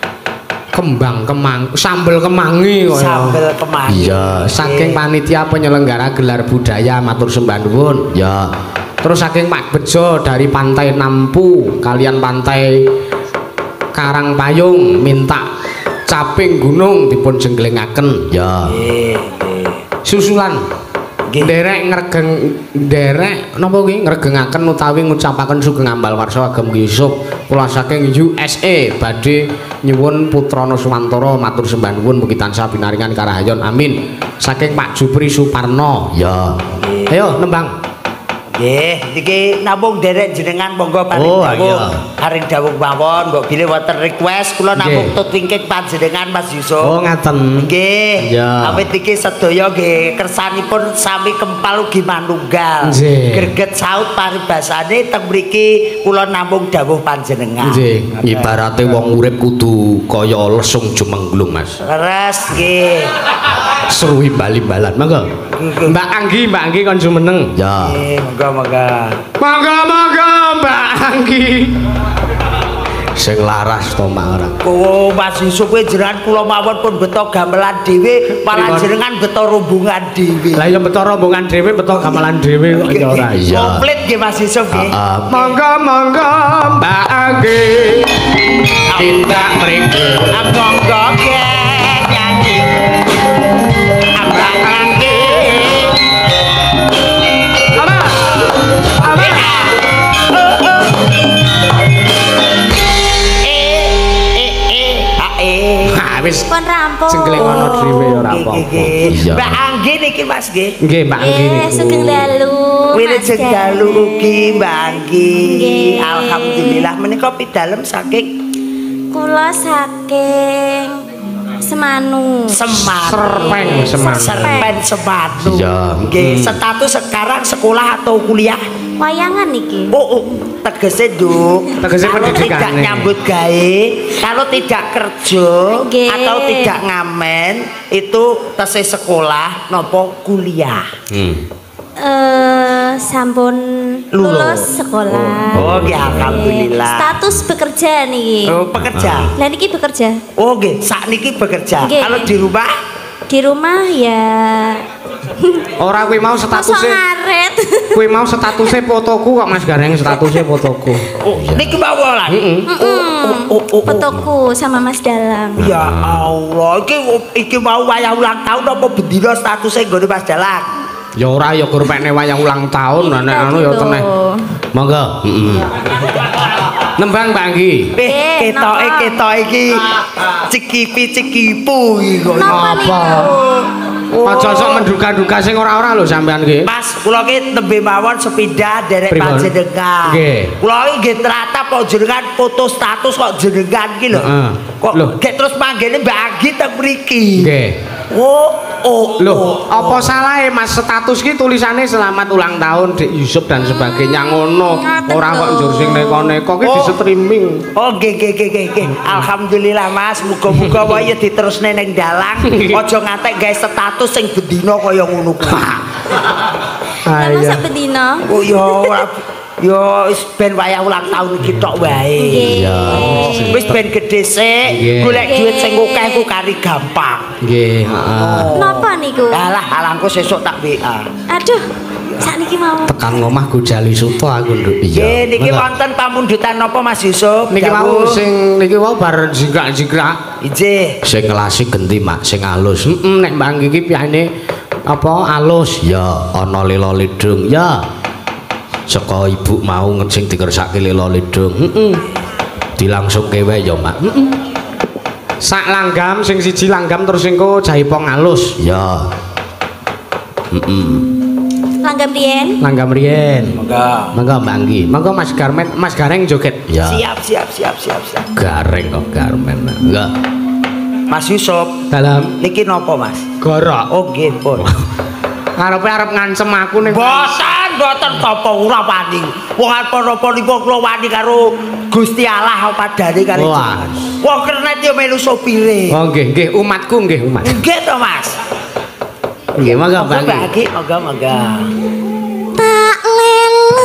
sambel kemangi kaya. Sambel kemangi. Iya, saking panitia penyelenggara gelar budaya matur sembah nuwun. Ya. Terus saking Pak Bejo dari Pantai Nampu kalian Pantai Karangpayung minta caping gunung dipun jenggelengaken. Ya. Susulan nderek napa kuwi ngregengaken utawi ngucapaken sugeng ambal warsa agem Yusuf kula saking USA badhe nyuwun putrana Sumantara matur sembah nuwun mugi tansah pinaringan karahayon amin saking Pak Jupri Suparno ya ayo nembang nggih niki namung derek jenengan monggo paring dawuh mawon mbok bilih wonten request kula namung tutwingking panjenengan Mas Yusuf. Oh ngaten. Nggih. Awit iki sedaya nggih kersanipun sami kempal ugi manunggal. Greget saut paribasane teng mriki kula namung dawuh panjenengan. Nggih. Ibarate wong urip kudu kaya lesung jumenglung Mas. Leres nggih. Seruwi bali-balan monggo. Mbak Anggi kon jumeneng. Ya. Moga-moga Mbak Anggi sing laras to mak ora. Oh Mas Yusuf kuwi jenengan kula mawon pun beto gamelan dhewe malah jenengan beto rombongan dhewe. Lah ya beto rombongan dhewe beto gamelan dhewe kok ya ora iya. Komplit nggih Mas Yusuf nggih. Monggo Mbak Anggi tindak mriki. Monggo nyanyi. Mbak Anggi wis pun rampung cengkleng ana dhewe ora apa-apa. Iya. Mbak Anggi niki Mas nggih. Nggih Mbak Anggi niku. Sugeng dalu. Wilujeng dalu ugi Mbak Anggi. Alhamdulillah menika pidalem saking kula saking Semanu. Serpen Semanu. Nggih, status sekarang sekolah atau kuliah? Wayangan niki. Oh, tegese Nduk. Tegese pendidikan. Tidak nyambut gawe, kalau tidak kerja atau tidak ngamen itu tesih sekolah nopo kuliah. Sampun lulus sekolah. Oh, ya alhamdulillah. Status bekerja niki. Oh, pekerja. Lah niki bekerja. Oh, nggih, sakniki bekerja. Kalau di rumah? Di rumah ya ora kuwi mau statusnya. ngaret. Kuwi mau statusnya fotoku kok Mas Gareng statusnya fotoku. Oh, niki bawalan. Fotoku sama Mas Dalang. Ya Allah, iki mau wayah ulang tahun apa bendina statusnya nggone Mas Dalang? Ya ora ya gurpekne wayah ulang tahun nek anu ya teneh. Monggo. Nembang Mbak Anggi. Ketoke iki cekipi-cekipu iki kok. Apa? Aja sok menduga-duga sing ora-ora lho sampean nggih. Mas, kula ki tembe mawon sepindah derek panjenengan. Nggih. Kula iki nggih tratap kok jenengan foto status kok jenengan ki lho. Kok gek terus manggene Mbak Anggi teng mriki. Nggih. Loh, apa salahe Mas status ki tulisane selamat ulang tahun Dik Yusuf dan sebagainya ngono. Ora kok njur sing neko-neko ki di streaming. Oh, nggih. Alhamdulillah Mas, muga-muga wae diterusne ning dalang. Aja ngantek gawe status sing bendina kaya ngono kuwi. Lah masa bendina? Oh ya wis ben wayah ulang tahun iki tok wae. Iya. Wis ben gedhe sik, golek duit sing akeh ku kari gampang. Nggih, heeh. Napa niku? Alah, alangku sesuk tak WA. Aduh, sakniki mau. Tekan ngomah gojali soto aku nduk. Iya. Niki wonten pamundutan napa Mas Yusuf? Niki mau sing niki wau bar jingkrak-jingkrak. Nggih. Sing ngelasi genti Mak, sing alus. Nek Mbak Anggi iki piyane apa alus? Ya, ana lela lidung. Ya. Saka ibu mau sing dikersake lela lidung. Dilangsungke wae ya, Mak. Sak langgam sing siji langgam terus engko jaipong alus. Ya. Langgam riyen. Langgam riyen. Monggo. Monggo Mbak Anggi. Monggo Mas Garmen, Mas Gareng joget. Ya. Siap. Gareng kok Garmen. Enggak. Mas Yusuf. Dalam Niki napa, Mas? gorok. Oh, nggih, pun. Ngarepe arep ngancem aku ning Boten sapa ora wani. Wong apa-apa niku kula wani karo Gusti Allah padane kali jenengan. Wong kernet yo melu sopire. Oh nggih, umatku nggih, umat. Nggih to, Mas. Nggih, monggo Mbak Anggi. Moga-moga. Tak lelo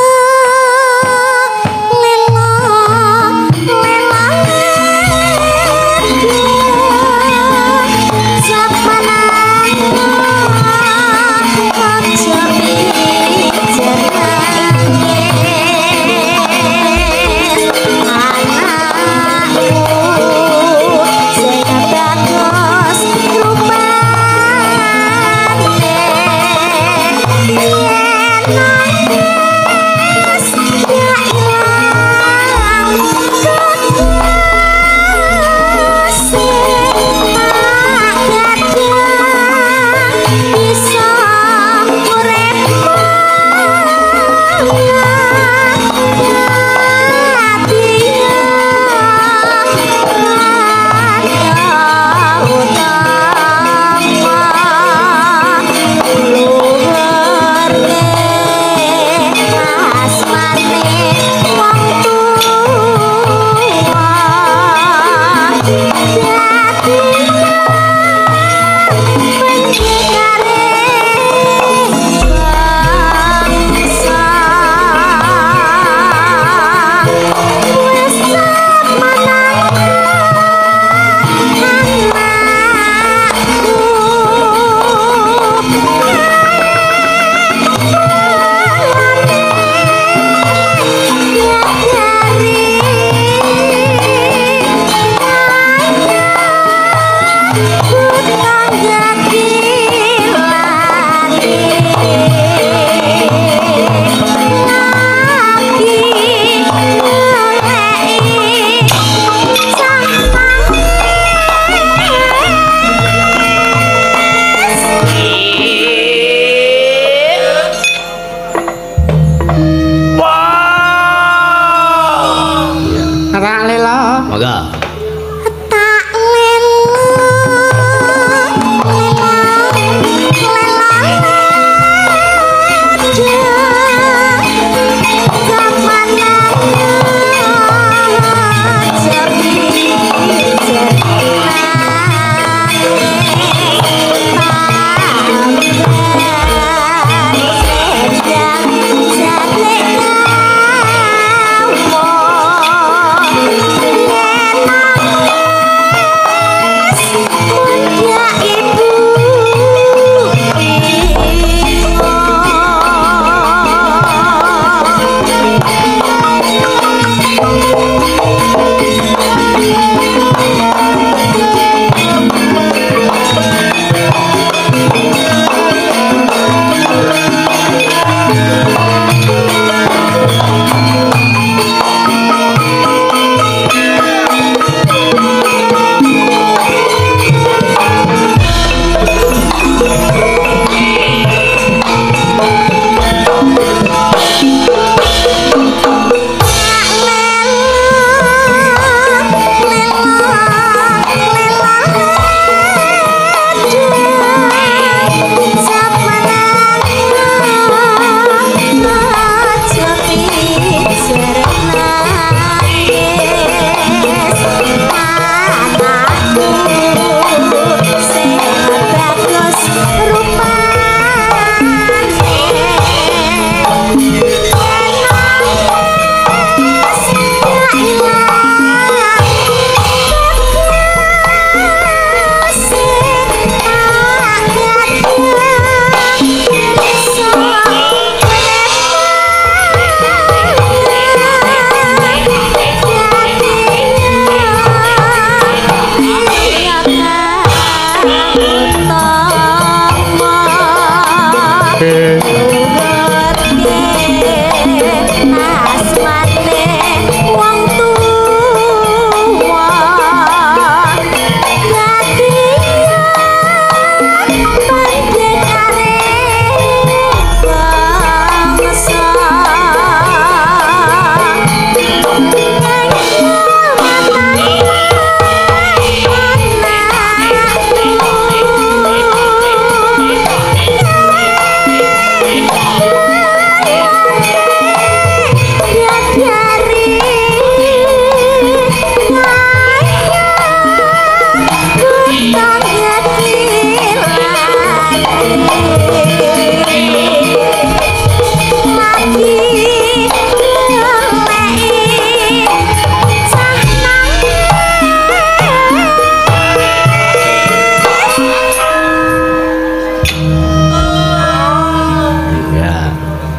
Monggo. tak lelo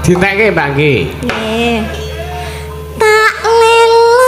Ditekke Mbak nggih. Nggih. Tak lela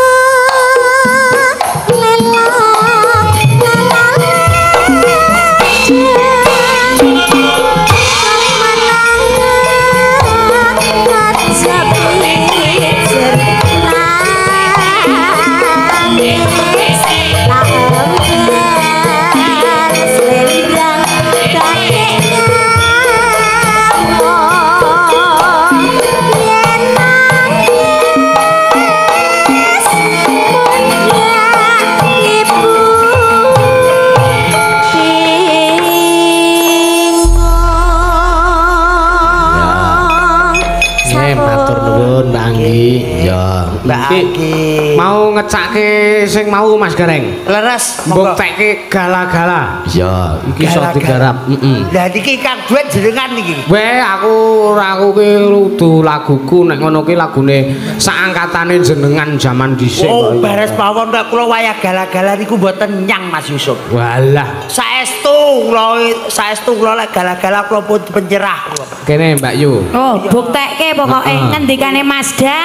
mau ngecake sing mau Mas Gareng. Leres mbok tekke gala-gala. Ya, iki iso digarap. Lah iki kang duet jenengan iki. Weh, aku ki ludu laguku nek ngono ki lagune saangkatane jenengan jaman dhisik. Oh, beres pawon nek kula wayah gala-gala niku mboten nyang Mas Yusuf. Walah, saestu kula lek gala-gala kula pun penyerah kula. Kene Mbak Yu. Oh, buktekke pokoke ngendikane Masda.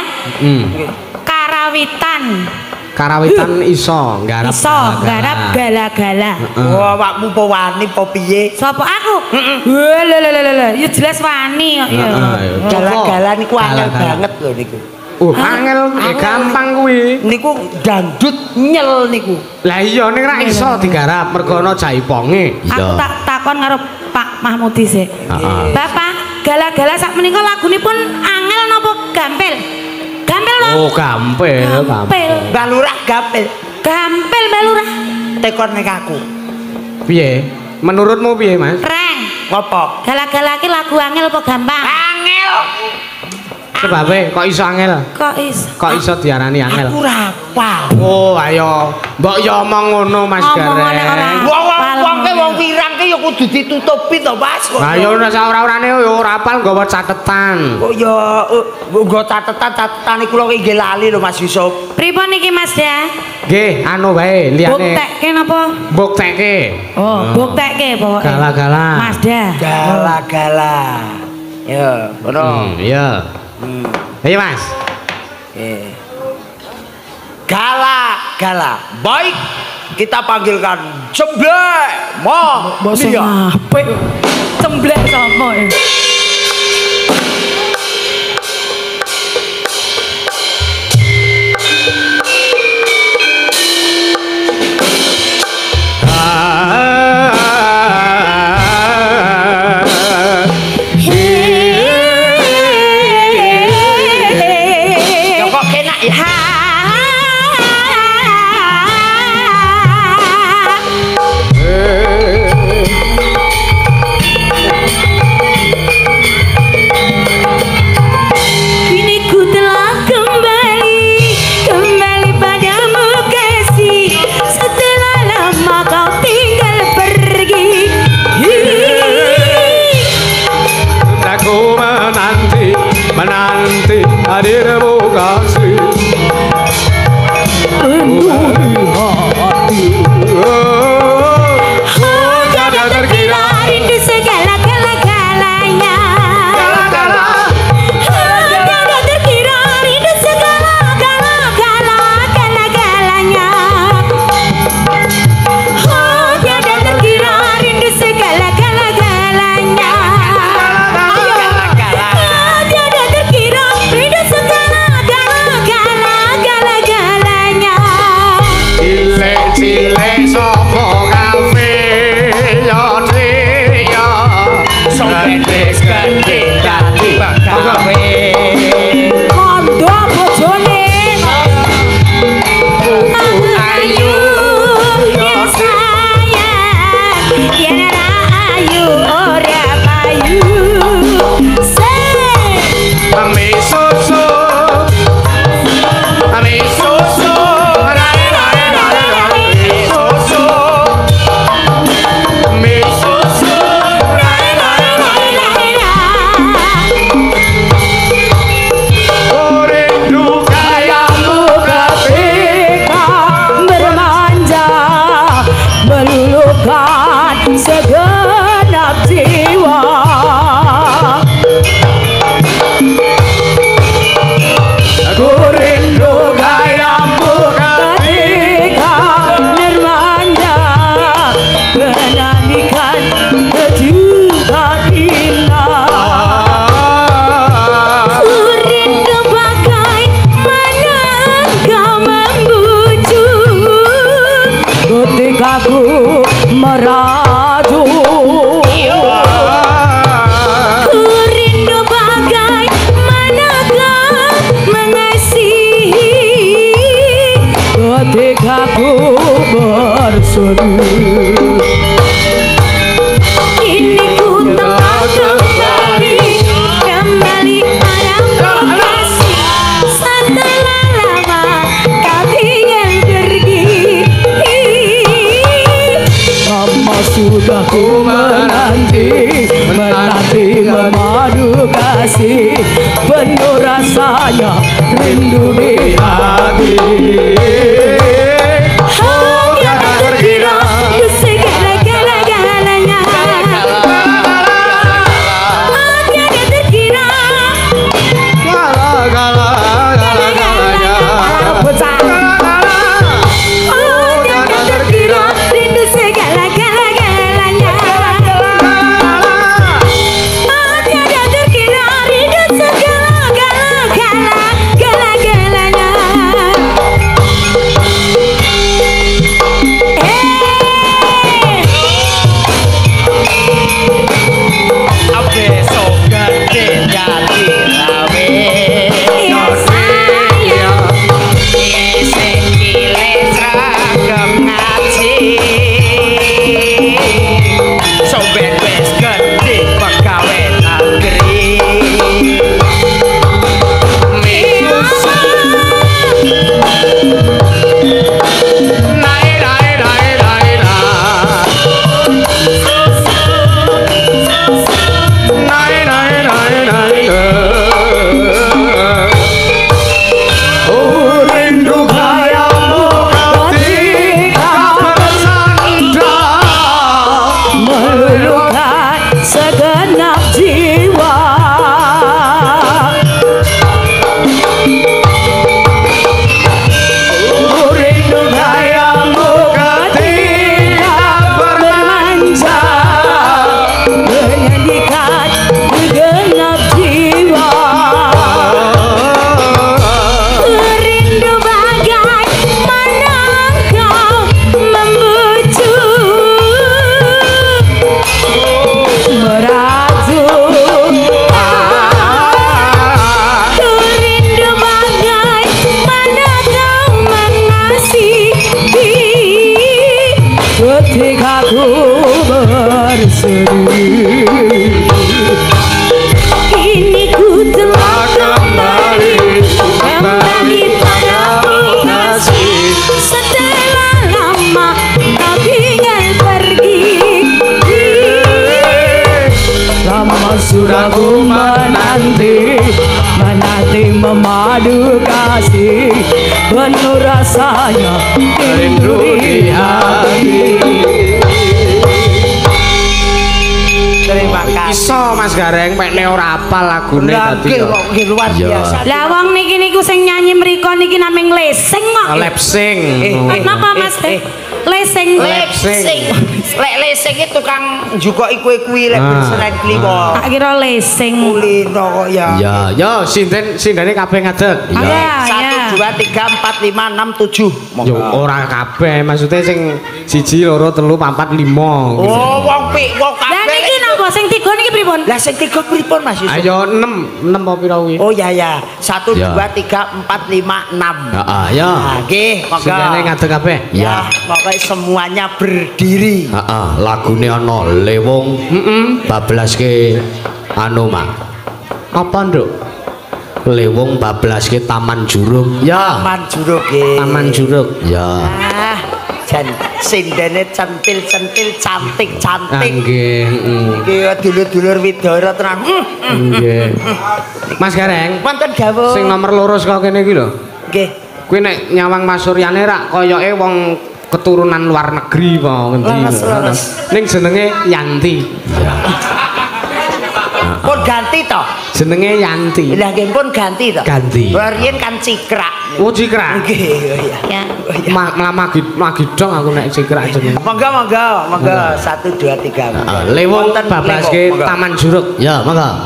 Karawitan iso nggarap gala-gala. Oh, awakmu po wani po piye? Sapa aku? Lho, ya jelas wani kok ya. Gala-gala niku angel banget lho niku. Angel gampang kuwi. Niku dangdut nyel niku. Lah iya ning ra iso digarap mergo ana jaiponge. Aku tak takon karo Pak Mahmudi sik. Bapak, gala-gala sak menika lagunipun angel napa gampil? Gampil lho. Oh, gampil. Mbak Lurah gampil. Gampil Mbak Lurah. Tekon nek aku. Piye? Menurutmu piye, Mas? Reng. Ngopo? Gala-gala ki lagu angel apa gampang? Angel. Sebabe kok iso angel? Kok iso diarani angel? Aku ora apal. Oh, ayo. Mbok yo omong ngono Mas Gareng. Wong pirang ki ya kudu ditutupi to, Mas. Ayo nek ora-orane yo ora apal nggawa catetan. Kok ya nggo catetan kula ki nggih lali lho Mas Yusuf. Pripun iki Mas ya? Nggih, anu wae liyane. Buktekke napa? Buktekke. Oh, buktekke pokoke. Gala-gala. Masda. Gala-gala. Ya, ngono. Iya. Ayo Mas. Gala-gala. Baik, kita panggilkan Cemblek. Basa apik. Cemblek sapa ya? menanti hadirmu kasih rindu di hati jangan terkira rindu segala-galanya jangan terkira rindu segala-galanya jangan terkira rindu segala-galanya Cilek sopo kafe yo yo sampeyan gede dadi kafe kondo bojone ayu yo sayang yen ra ayu ora payu se ame susu segenap jiwa kaku meradu rindu bagai manakah mengasihi ketika ku bersedih ini ku telah kembali padamu kasih setelah lama kau tinggal pergi lama sudah ku menanti memadu kasih penuh rasanya rindu di hati hanya terkira segala-galanya hanya terkira segala-galanya hanya terkira rindu segala-galanya hanya terkira rindu segala-galanya Aku menanti memadu kasih penuh rasanya rindu di hati. Terima kasih. Iso Mas Gareng pekne ora apal lagune tadi kok luar biasa. Lah wong niki niku sing nyanyi mriko niki namung lesing kok. Lepsing. Napa Mas? Lesing. Lek lesing itu tukang njukoki kuwi lek bersenen kliwon. Tak kira lesing. Kulino kok ya. Ya, yo sindene kabeh ngadeg. Ya. 1 2 3 4 5 6 7. Yo ora kabeh, maksudnya sing 1 2 3 4 5. Oh, wong pik kok kabeh. Lah niki napa sing 3 niki pripun? Lah sing 3 pripun Mas Yusuf? Ayo 6 apa pira kuwi? Oh ya ya. 1 2 3 4 5 6. Heeh, ya. Nggih, monggo. Sindene ngadeg kabeh. Ya, pokoke semuanya berdiri. Heeh, lagune ana Lewung. Bablaske anu Mak. Apa, Nduk? Lewung bablaske Taman Juruk. Ya. Taman Juruk nggih. Taman Juruk. Ya. Ah, jan sindene centil-centil cantik-cantik. Nggih, Nggih dulur-dulur Widara tenan. Nggih. Mas Gareng, Wonten dawuh. sing nomor loro saka kene iki lho. Nggih. Kuwi nek nyawang Mas Suryane rak koyoke wong keturunan luar negeri apa ngendi. Ning jenenge Yanti. Pun ganti to. Jenenge Yanti. Lah nggih pun ganti to. Ganti. Riyen kan Cikrak. Oh Cikrak. Nggih, ya. Lagi dong aku nek Cikrak jenenge. Monggo 1 2 3. Lewung babaske Taman Juruk. Ya, monggo.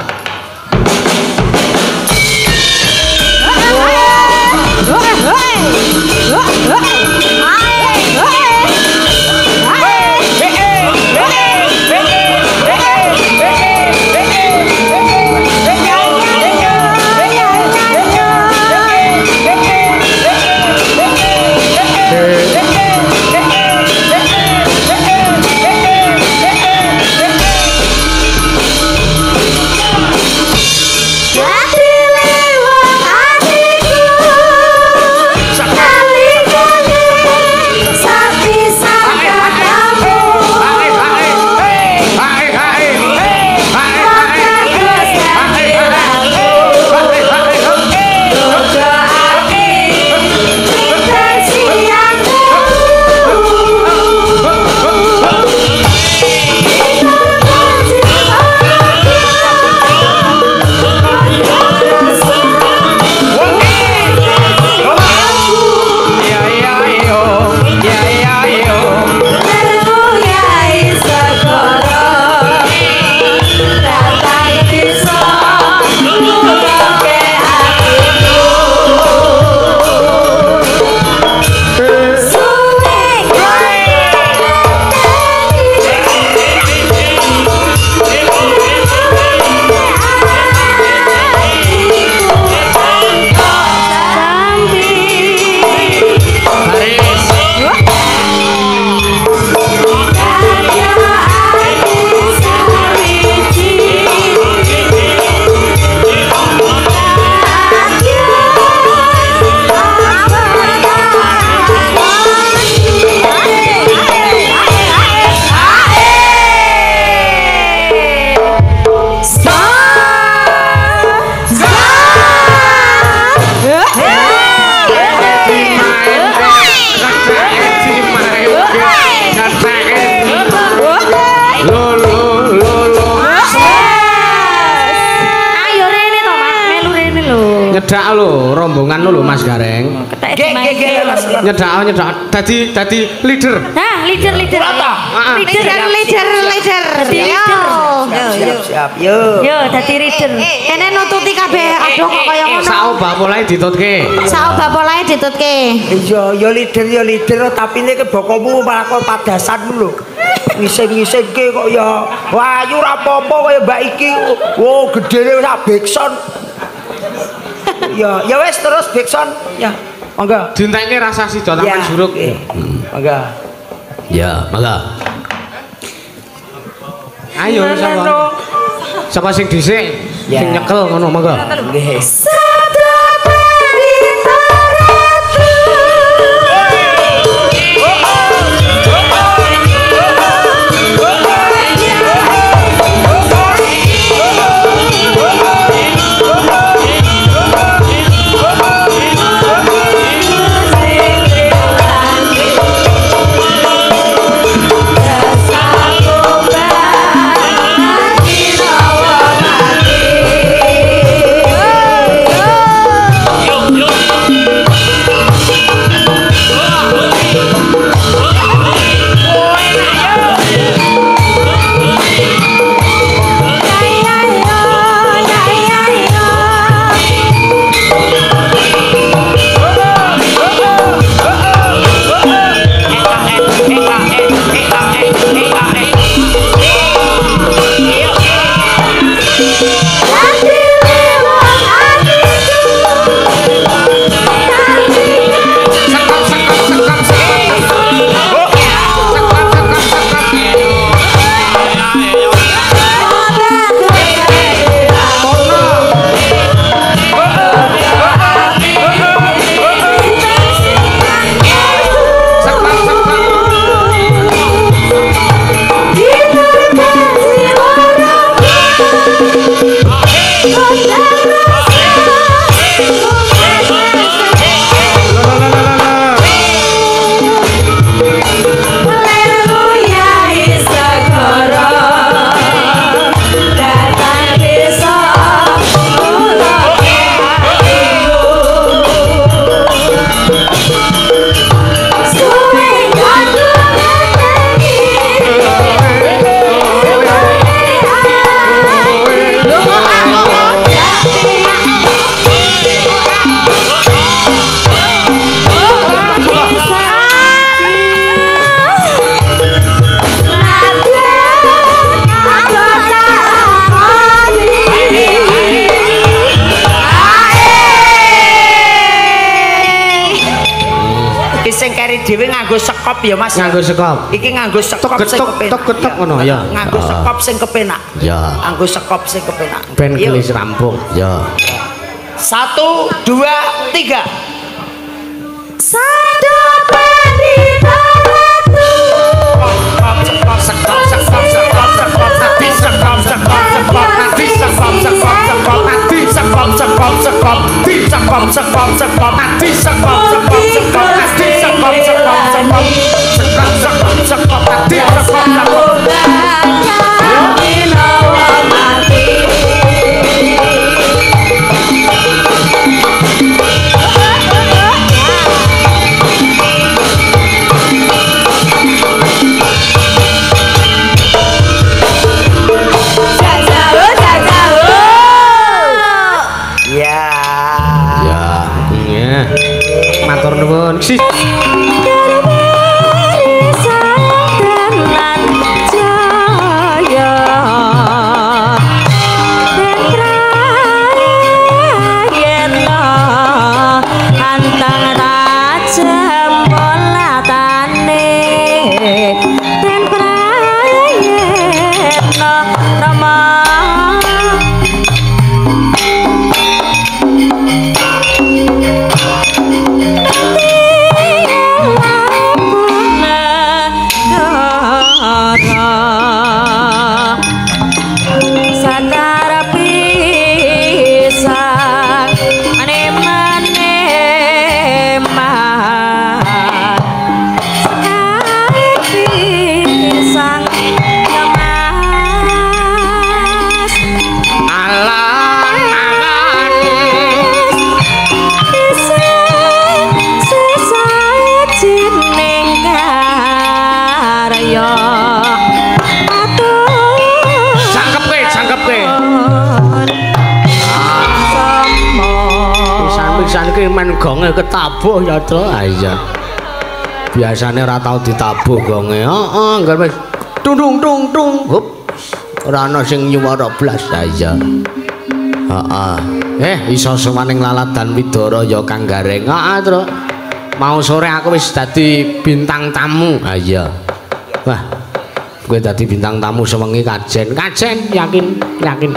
nyedak lho, rombongan lho Mas Gareng. Nyedak dadi leader. Nah, leader. Leader. Siap. Yo, dadi leader. Kene nututi kabeh aduh kok kaya ngono. Saobah mulai ditutke. Iya, leader tapi nek bokomu malah kok padasan lho. Ngising-ngisingke kok ya wayu ora apa-apa kaya mbak iki. Wo, gedene sak Bekson. Ya wis terus Bekson. Ya, monggo. Dintekne rasa sida Taman Juruk. Monggo. Ya, monggo. Ayo sapa sing dhisik sing nyekel ngono monggo. Nggih. Dhewe nganggo sekop ya Mas. Nganggo sekop. Iki nganggo sekop sing kepenak. Tek ngono ya. Nganggo sekop sing kepenak. Ya. Nganggo sekop sing kepenak. Ben gelis rampung. Ya. 1 2 3. Sado pandita ratu. ya Cangkep. Pisan-pisan ki men gonge ketabuh ya, Tru. Ah iya. Biasane ora tau ditabuh gonge. Heeh, ngger wis tung tung tung. Hup. Ora ana sing nyuwara blas. Ah iya. Heeh. Iso sumaning laladan Widara ya Kang Gareng. Heeh, Tru. Mau sore aku wis dadi bintang tamu. Ah iya. Wah. Kowe dadi bintang tamu sewengi kajen. Kajen yakin.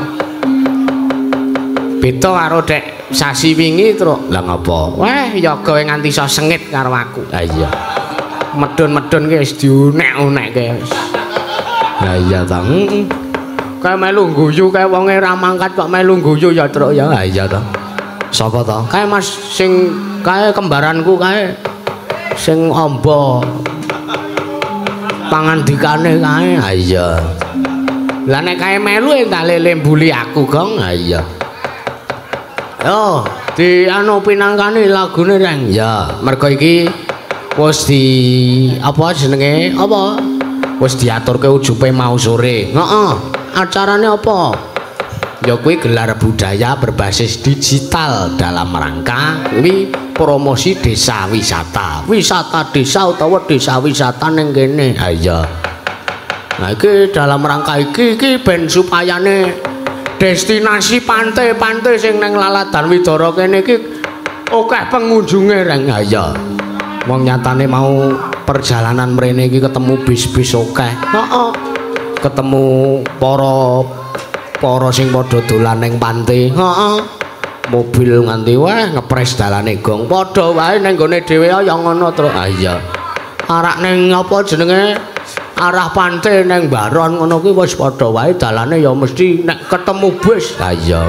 Beda karo dek sasi wingi, Tru. Lah ngopo? Wah, ya gawe nganti iso sengit karo aku. Ah iya. Medun-medun ki wis diunek-unekke wis. Lah iya ta. Kae melu guyu kae wonge ra mangkat kok melu guyu ya, Tru ya. Ah iya ta. Sapa ta? Kae Mas sing kae kembaranku kae sing amba pangandikane kae. Ah iya. Lah nek kae melu entak lele mbuli aku, Gong. Ah iya. Yo, di anu pinangkani lagune Reng. Ya, mergo iki wis di apa jenenge? Apa? Wis diaturke ujupe mau sore. Heeh. Acarane apa? Ya kuwi gelar budaya berbasis digital dalam rangka kuwi promosi desa wisata. Wisata desa utawa desa wisata ning kene. Ha iya. Nah iki dalam rangka iki ben supayane destinasi pantai-pantai sing nang laladan Widara kene iki akeh pengunjunge Reng. Ha iya. Wong nyatane mau perjalanan mrene iki ketemu bis-bis akeh. Heeh. Ketemu para sing padha dolan ning pantai. Heeh. Mobil nganti wah ngepres dalane, Gong. Padha wae ning gone dhewe ya ngono, Tru. Ha iya. Arak ning apa jenenge? Arah pantai neng Baron ngono kuwi wis padha wae dalane ya mesti nek ketemu bis. Ha iya.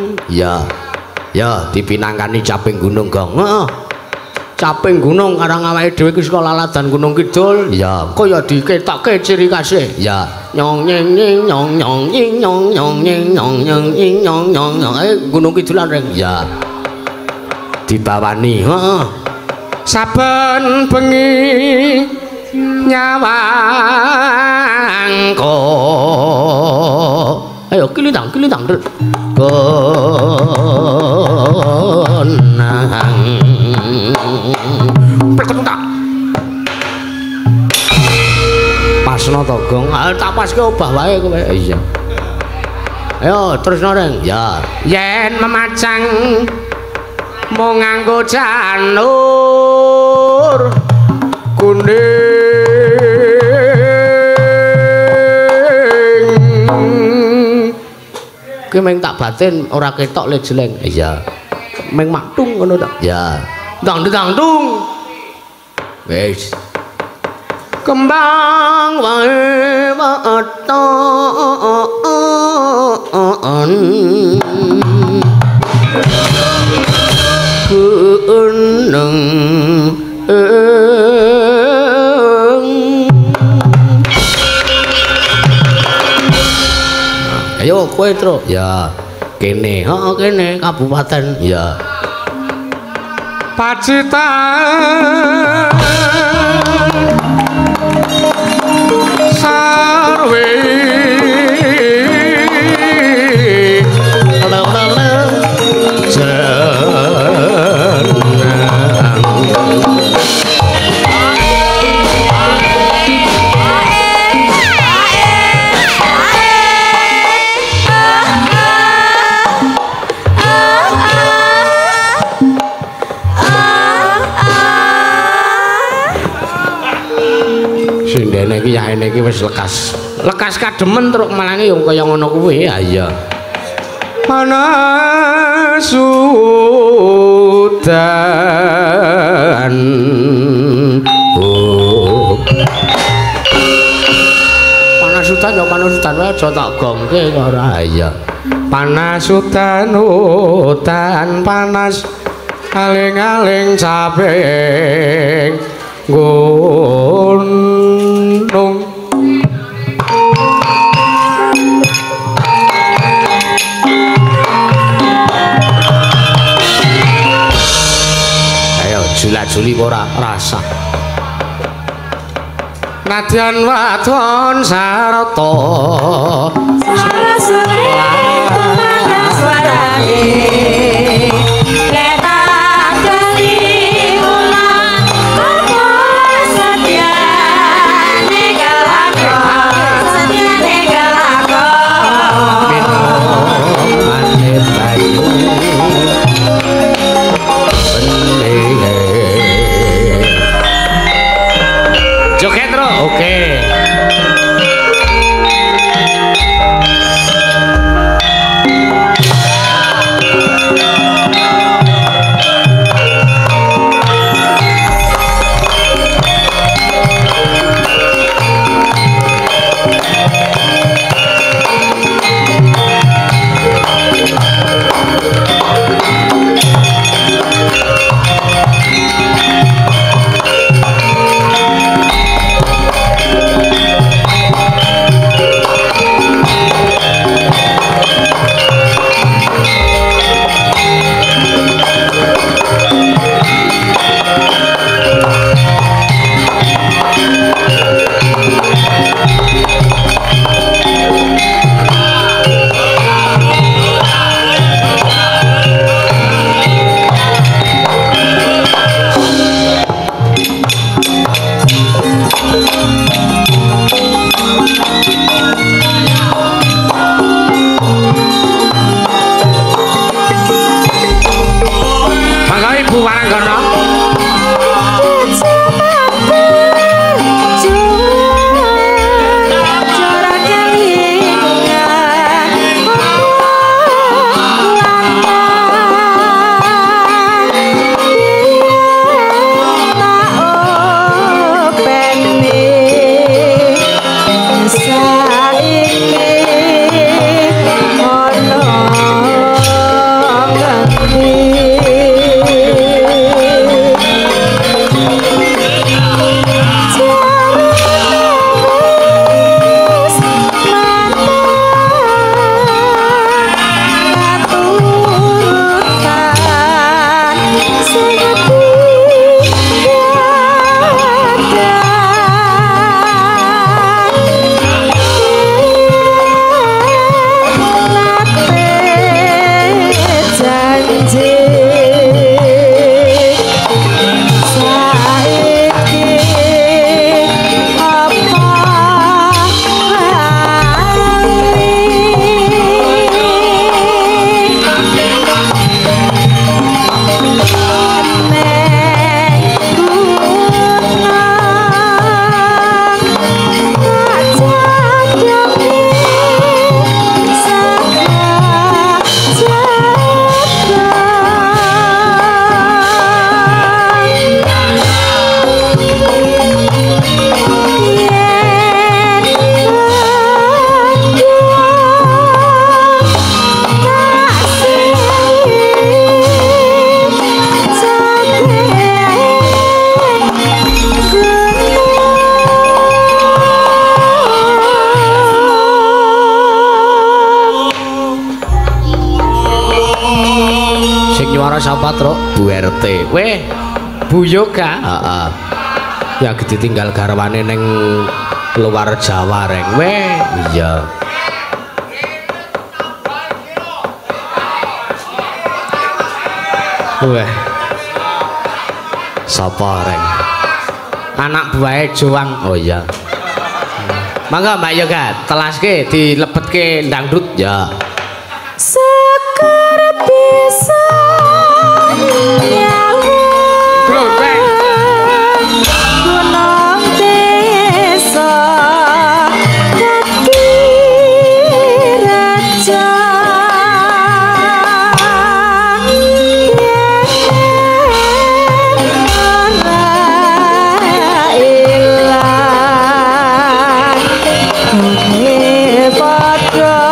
Ya dipinangkani Caping Gunung, Gong. Heeh. Caping Gunung karang awake dhewe ki saka laladan Gunung Kidul. Ya, kaya diketokke ciri khase. Ya, nyong nyeng nyeng nyong nyong nying nyong nyong nyeng nyong nyong nying nyong nyong nyong. Gunung Kidulan Reng. Ya. Dibawani, heeh. Saben bengi nyawangko ayo kilindang konang perketutak pasno to, Gong. Tak paske obah wae kowe. Iya. Ayo terusno Reng. Ya yen memacang mung nganggo janur kuning ki meng tak batin ora ketok le jeleng. Iya. Meng maktung ngono ta? Ya. Dang-dang-dung. Wis. Kembang wae waton. Gunung ayo kowe, Tru. Ya kene. Heeh, kene kabupaten. Ya Pacitan sarwe sindene iki yaene iki wis lekas kademen truk malange yo kaya ngono kuwi. Ha iya. Panasudan panasudan yo panasudan wae aja tak gongke ora. Ha iya. Panasudan udan panas aling-aling caping gunung. Ayo jula-juli ora rasa. Radyan wadon sarata joget ro oke sapa Truk? Bu RT. Weh, Bu Yoga. Heeh. Ya ditinggal garwane ning luar Jawa reng. Weh, iya. Weh. Sapa reng? Anak buahe Joang. Oh iya. Mangga Mbak Yoga, telaske dilebetke dangdut ya. Sekar bisa gunung desa dadi raja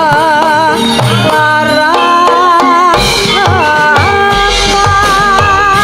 padha lara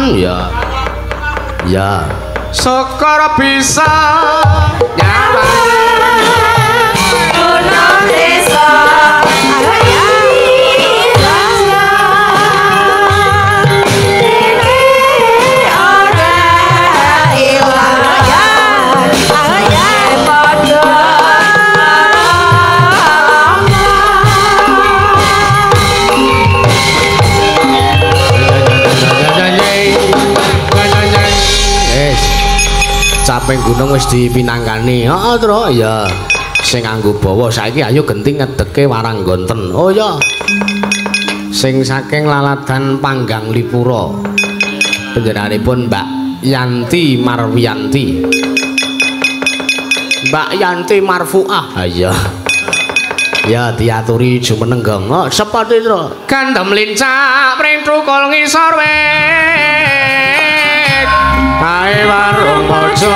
ya. Ya. Sekar bisa nyaman gunung desa. Caping gunung wis dipinangkani. Heeh, Tru. Ya. Sing nganggo bawa saiki ayo genting ngedeke warang gonten. Oh ya. Sing saking laladan Panggang Lipura. Panjenenganipun Mbak Yanti Marwiyanti. Mbak Yanti Marfuah. Ha iya. Ya diaturi jumeneng gong. Oh, sepatu Tru. Gandem lincak pring trukul ngisor wit. Kae warung bojo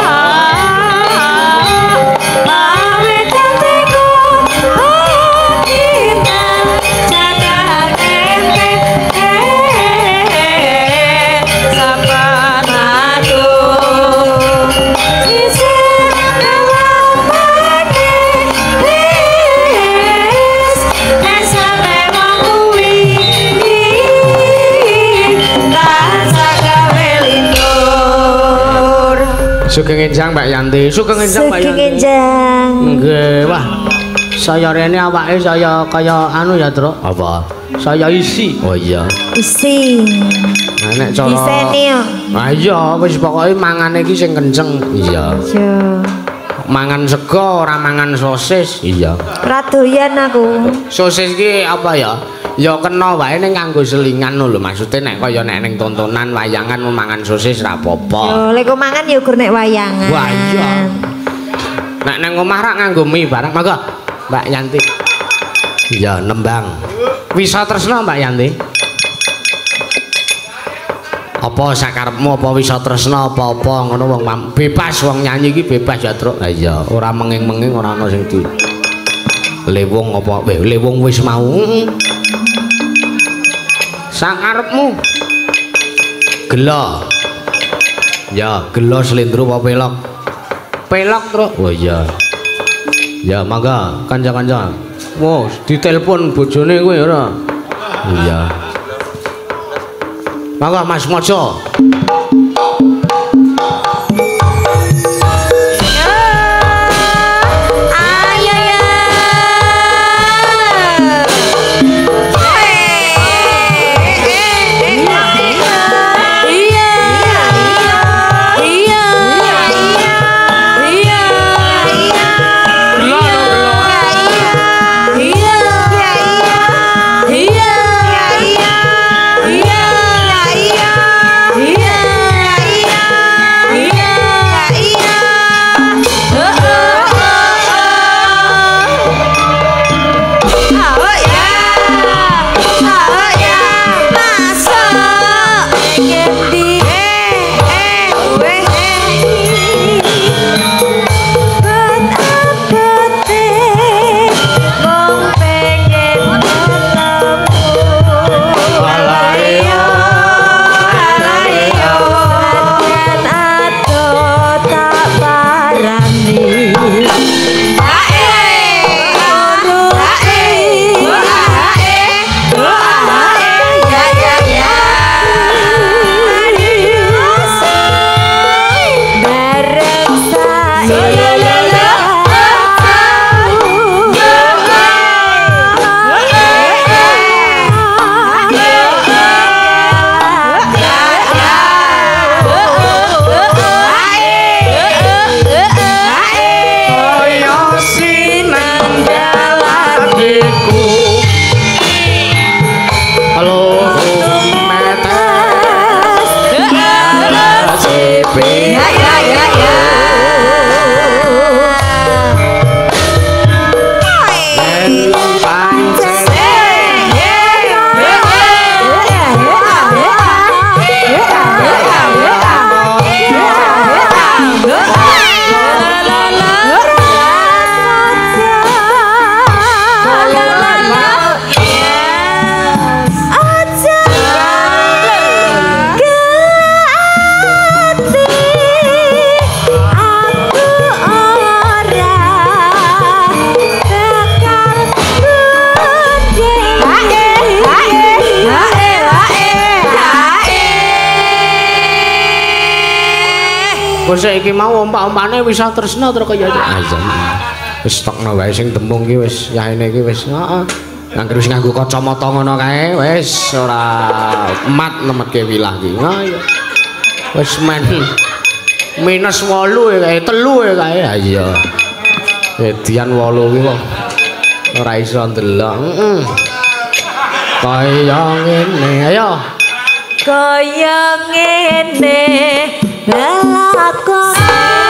Sugeng enjang Mbak Yanti, sugeng enjang Mbak Yanti. Sugeng enjang. Nggih, wah. Saya rene awake saya kaya anu ya, Tru. Apa? Saya isi. Oh iya. Isi. Nah nek cara Diseni yo. Ah iya, wis pokoke mangane iki sing kenceng. Iya. Iya. Mangan sego ora mangan sosis. Iya. Ora doyan aku. Sosis iki apa ya? Ya kena wae ning kanggo selingan lho, maksude nek kaya nek ning tontonan wayangan mangan sosis ra apa-apa. Yo lek mangan ya gur nek wayangan. Wah iya. Nek nang omah rak nganggo mie bareng, monggo Mbak Yanti. Iya, nembang. Wisa tresna Mbak Yanti. Apa sakarepmu apa wisa tresna apa-apa ngono wong bebas wong nyanyi iki bebas ya, Truk. Ha iya, ora menging-menging ora ana sing di lewung apa lewung wis mau. Sakarepmu. Gelo. Ya, gelo slendro apa pelok? Pelok, Truk. Oh iya. Ya, mangga kanca-kanca. Wow, ditelepon bojone kowe ora? Iya. Mangga Mas Mojo. Iya. Bosek iki mau ompak-ompane bisa tresna terus kaya ayam. Wis stokno wae sing tembung iki wis yaene iki wis heeh. Angger wis nganggo kacamata ngono kae wis ora mat nemetke wilah iki. Ha iya. Wis men minus 8 kae 3 kae. Ha iya. Edian 8 iki kok ora iso ndelok. Heeh. Kaya ngene ayo. Kaya ngene lelakon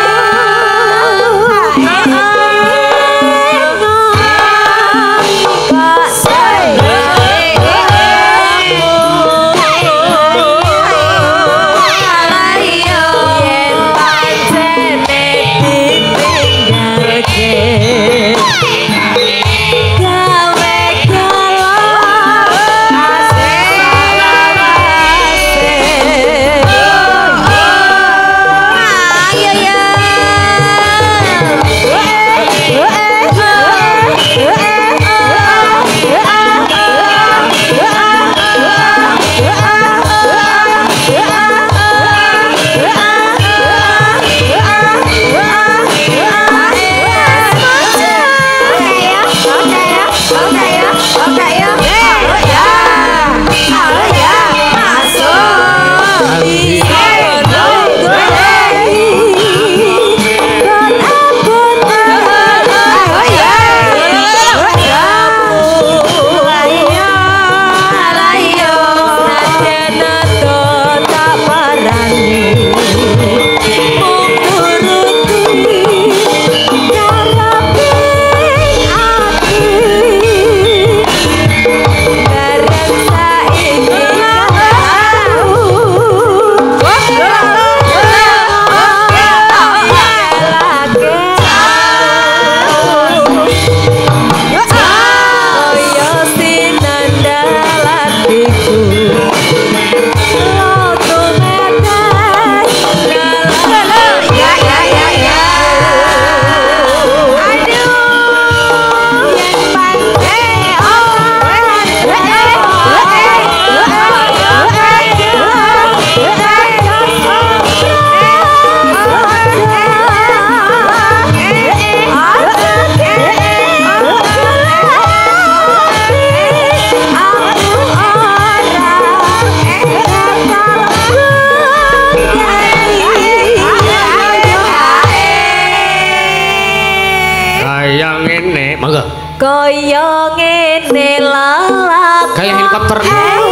kaya ngene lalak kayak helikopter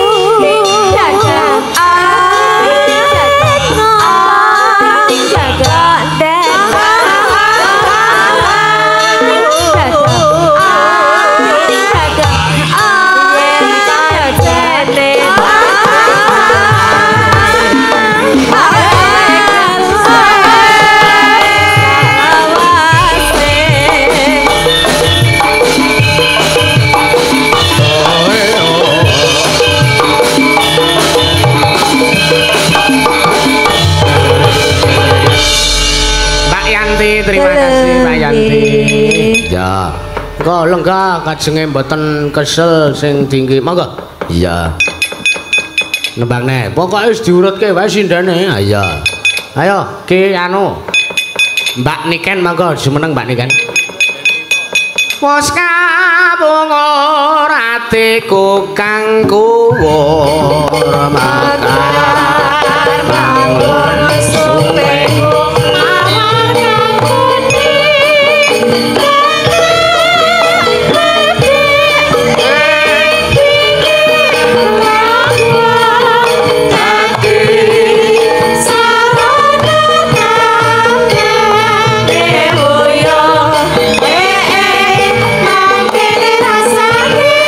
terima kasih Pak Yanti. Ya. Kok lenggah kajenge mboten kesel sing tinggi. Monggo. Iya. Nembangne. Pokoke wis diurutke wae sindane. Ha iya. Ayo, Ki anu. Mbak Niken monggo jumeneng Mbak Niken. Wes kabungo ratiku kang kuwur makar mawon supeku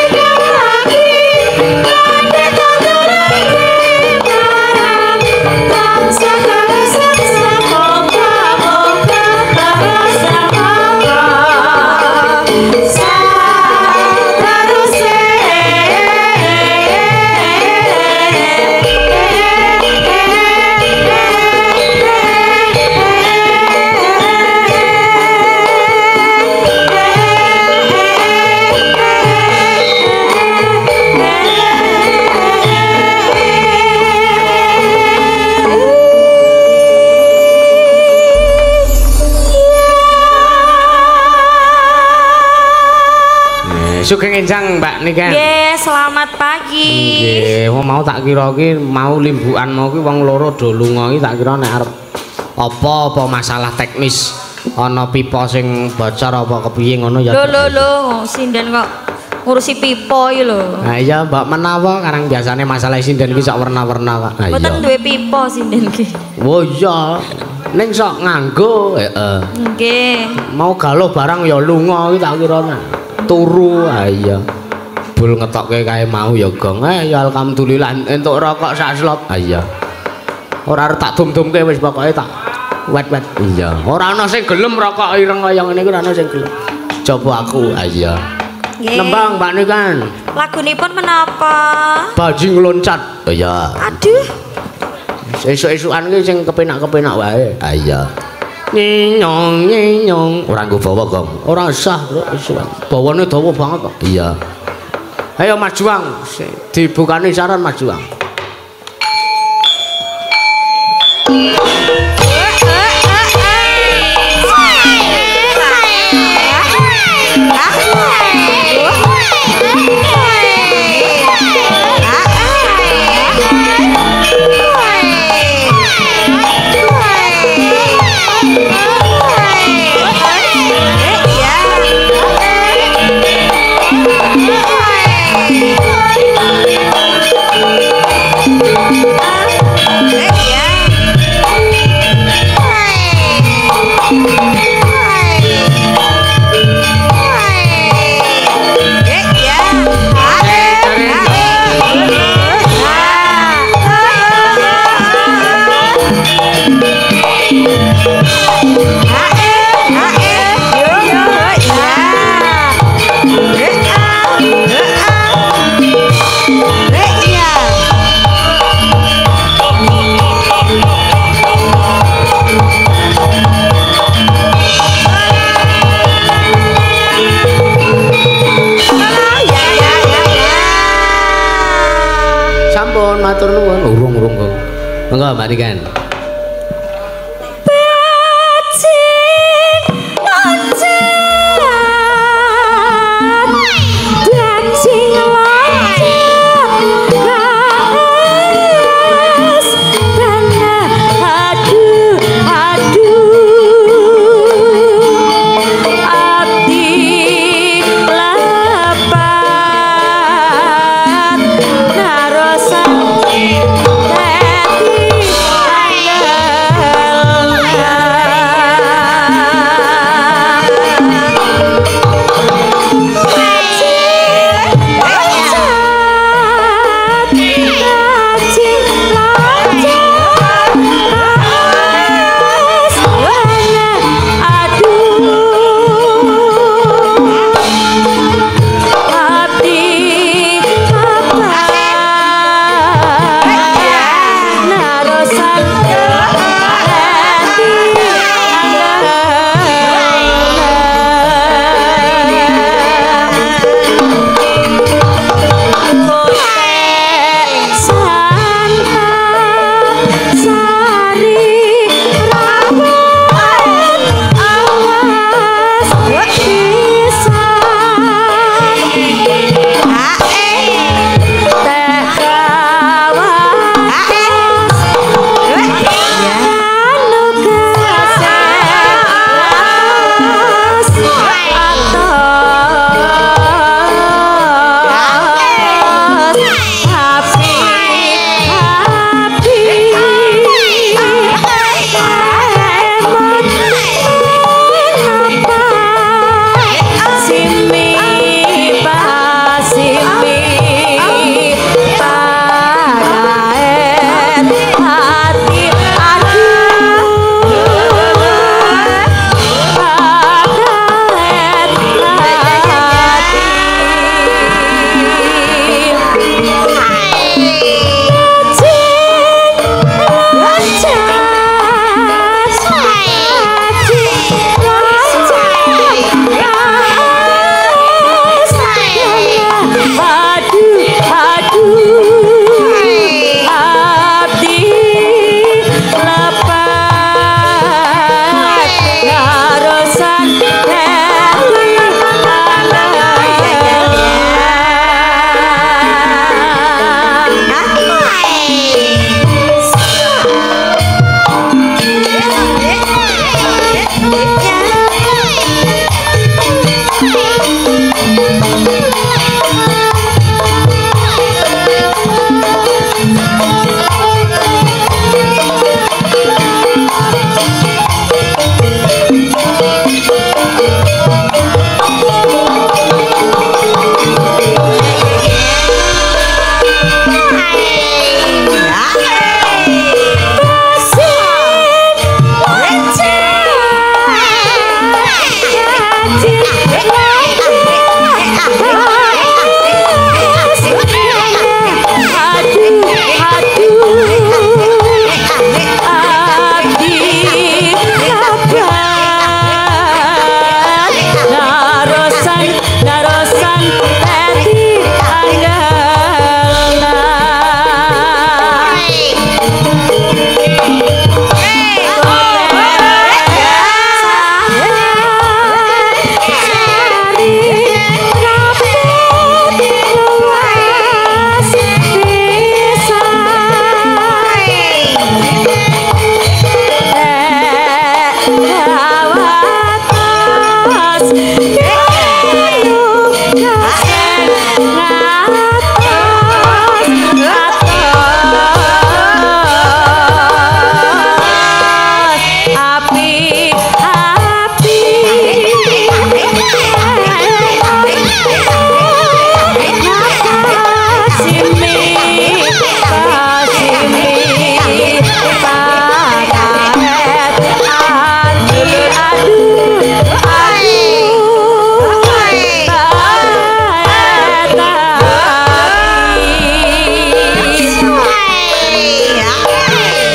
Bye. Sugeng enjang Mbak Niken. Nggih, selamat pagi. Nggih, mau tak kira ki mau limbukan mau ki wong loro do lunga ki tak kira nek arep apa masalah teknis ana pipa sing bocor apa kepiye ngono ya. Lho, sinden kok ngurusi pipa iki lho. Nah iya Mbak menawa karang biasane masalah sinden ki sak warna-warna Kak. Nah, mboten duwe pipa sinden ki. Oh iya. Ning sok nganggo, heeh. Nggih. Mau galuh barang ya lunga iki tak kira turu. Ah iya. Bul ngetokke kae mau ya gong. Ya alhamdulillah entuk rokok sak slop. Ah iya. Ora arep tak dum-dumke wis pokoke tak wet-wet. Iya. Ora ana sing gelem rokok ireng kaya ngene iki ora ana sing gelem. Coba aku. Ah iya. Nembang Mbak Niken. Lagunipun menapa? Bajing loncat. Oh iya. Aduh. Esuk-esukan ki sing kepenak-kepenak wae. Ah iya. Nyinyong. Ora nggo bawa gong. Ora usah, Bro. Bawane dawa banget kok. Iya. Ayo Mas Juang, dibukani saran Mas Juang. Matur nuwun, urung kok. Monggo Mbak Niken.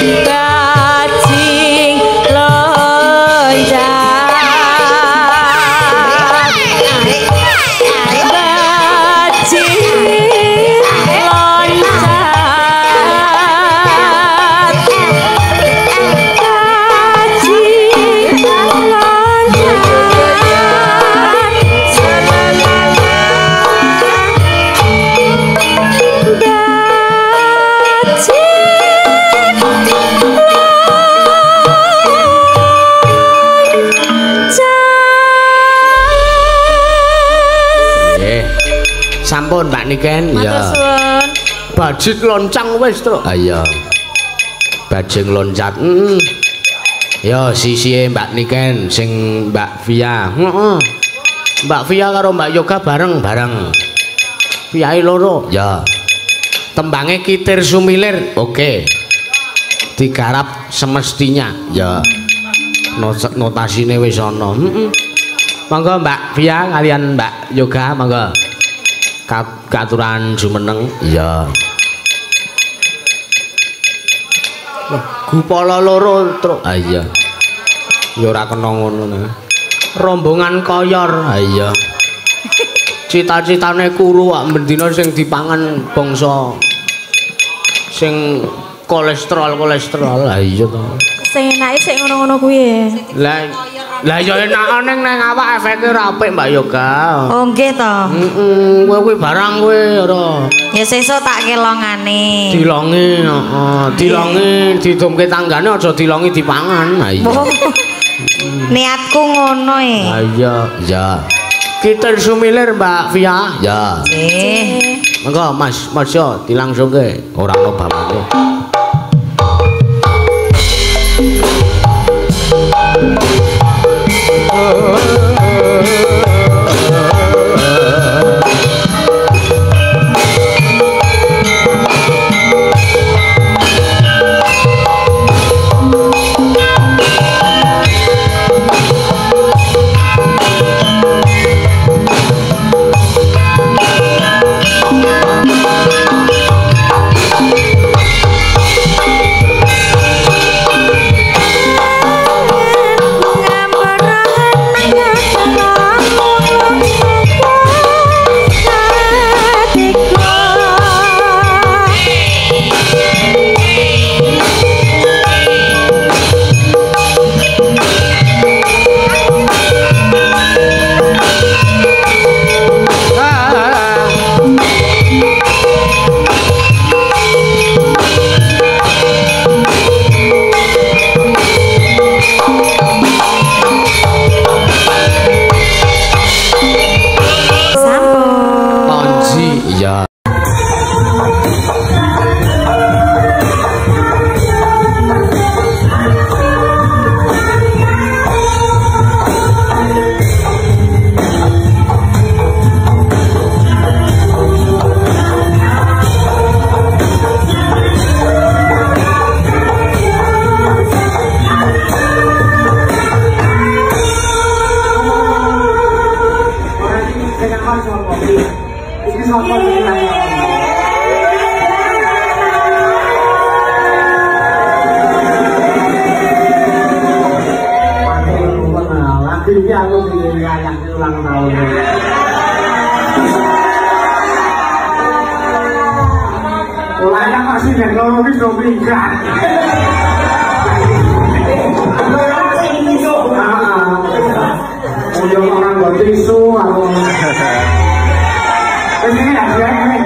bajing loncat sampun Mbak Niken ya. Bajing loncang wis to. Ah iya. Bajing loncat. Ya sisihe Mbak Niken sing Mbak Via. Heeh. Mbak Via karo Mbak Yoga bareng-bareng. Viai loro. Ya. Tembange kitir sumilir. Oke. Digarap semestinya. Ya. Notasine wis ana. Monggo Mbak Via kalian Mbak Yoga monggo. Katuran jumeneng iya gupala loro truk ah iya ya ora kena ngono rombongan koyor ah iya cita-citane kuru wak mendina sing dipangan bangsa sing kolesterol ah iya to sing enake sik ngono-ngono kuwi lah ya enak neng awak efeke ora apik Mbak Yoga. Oh nggih to. Kowe kuwi barang kowe ora. Ya sesuk tak kelongane. Dilongi, heeh. Dilongi didumke tanggane aja dilongi dipangan. Ha iya. Niatku ngono e. Ha iya, ya. Kitir sumilir Mbak Via. Ya. Nggih. Monggo Mas yo dilangsungke ora ono bapakku. Orang buat tisu, aku. Ini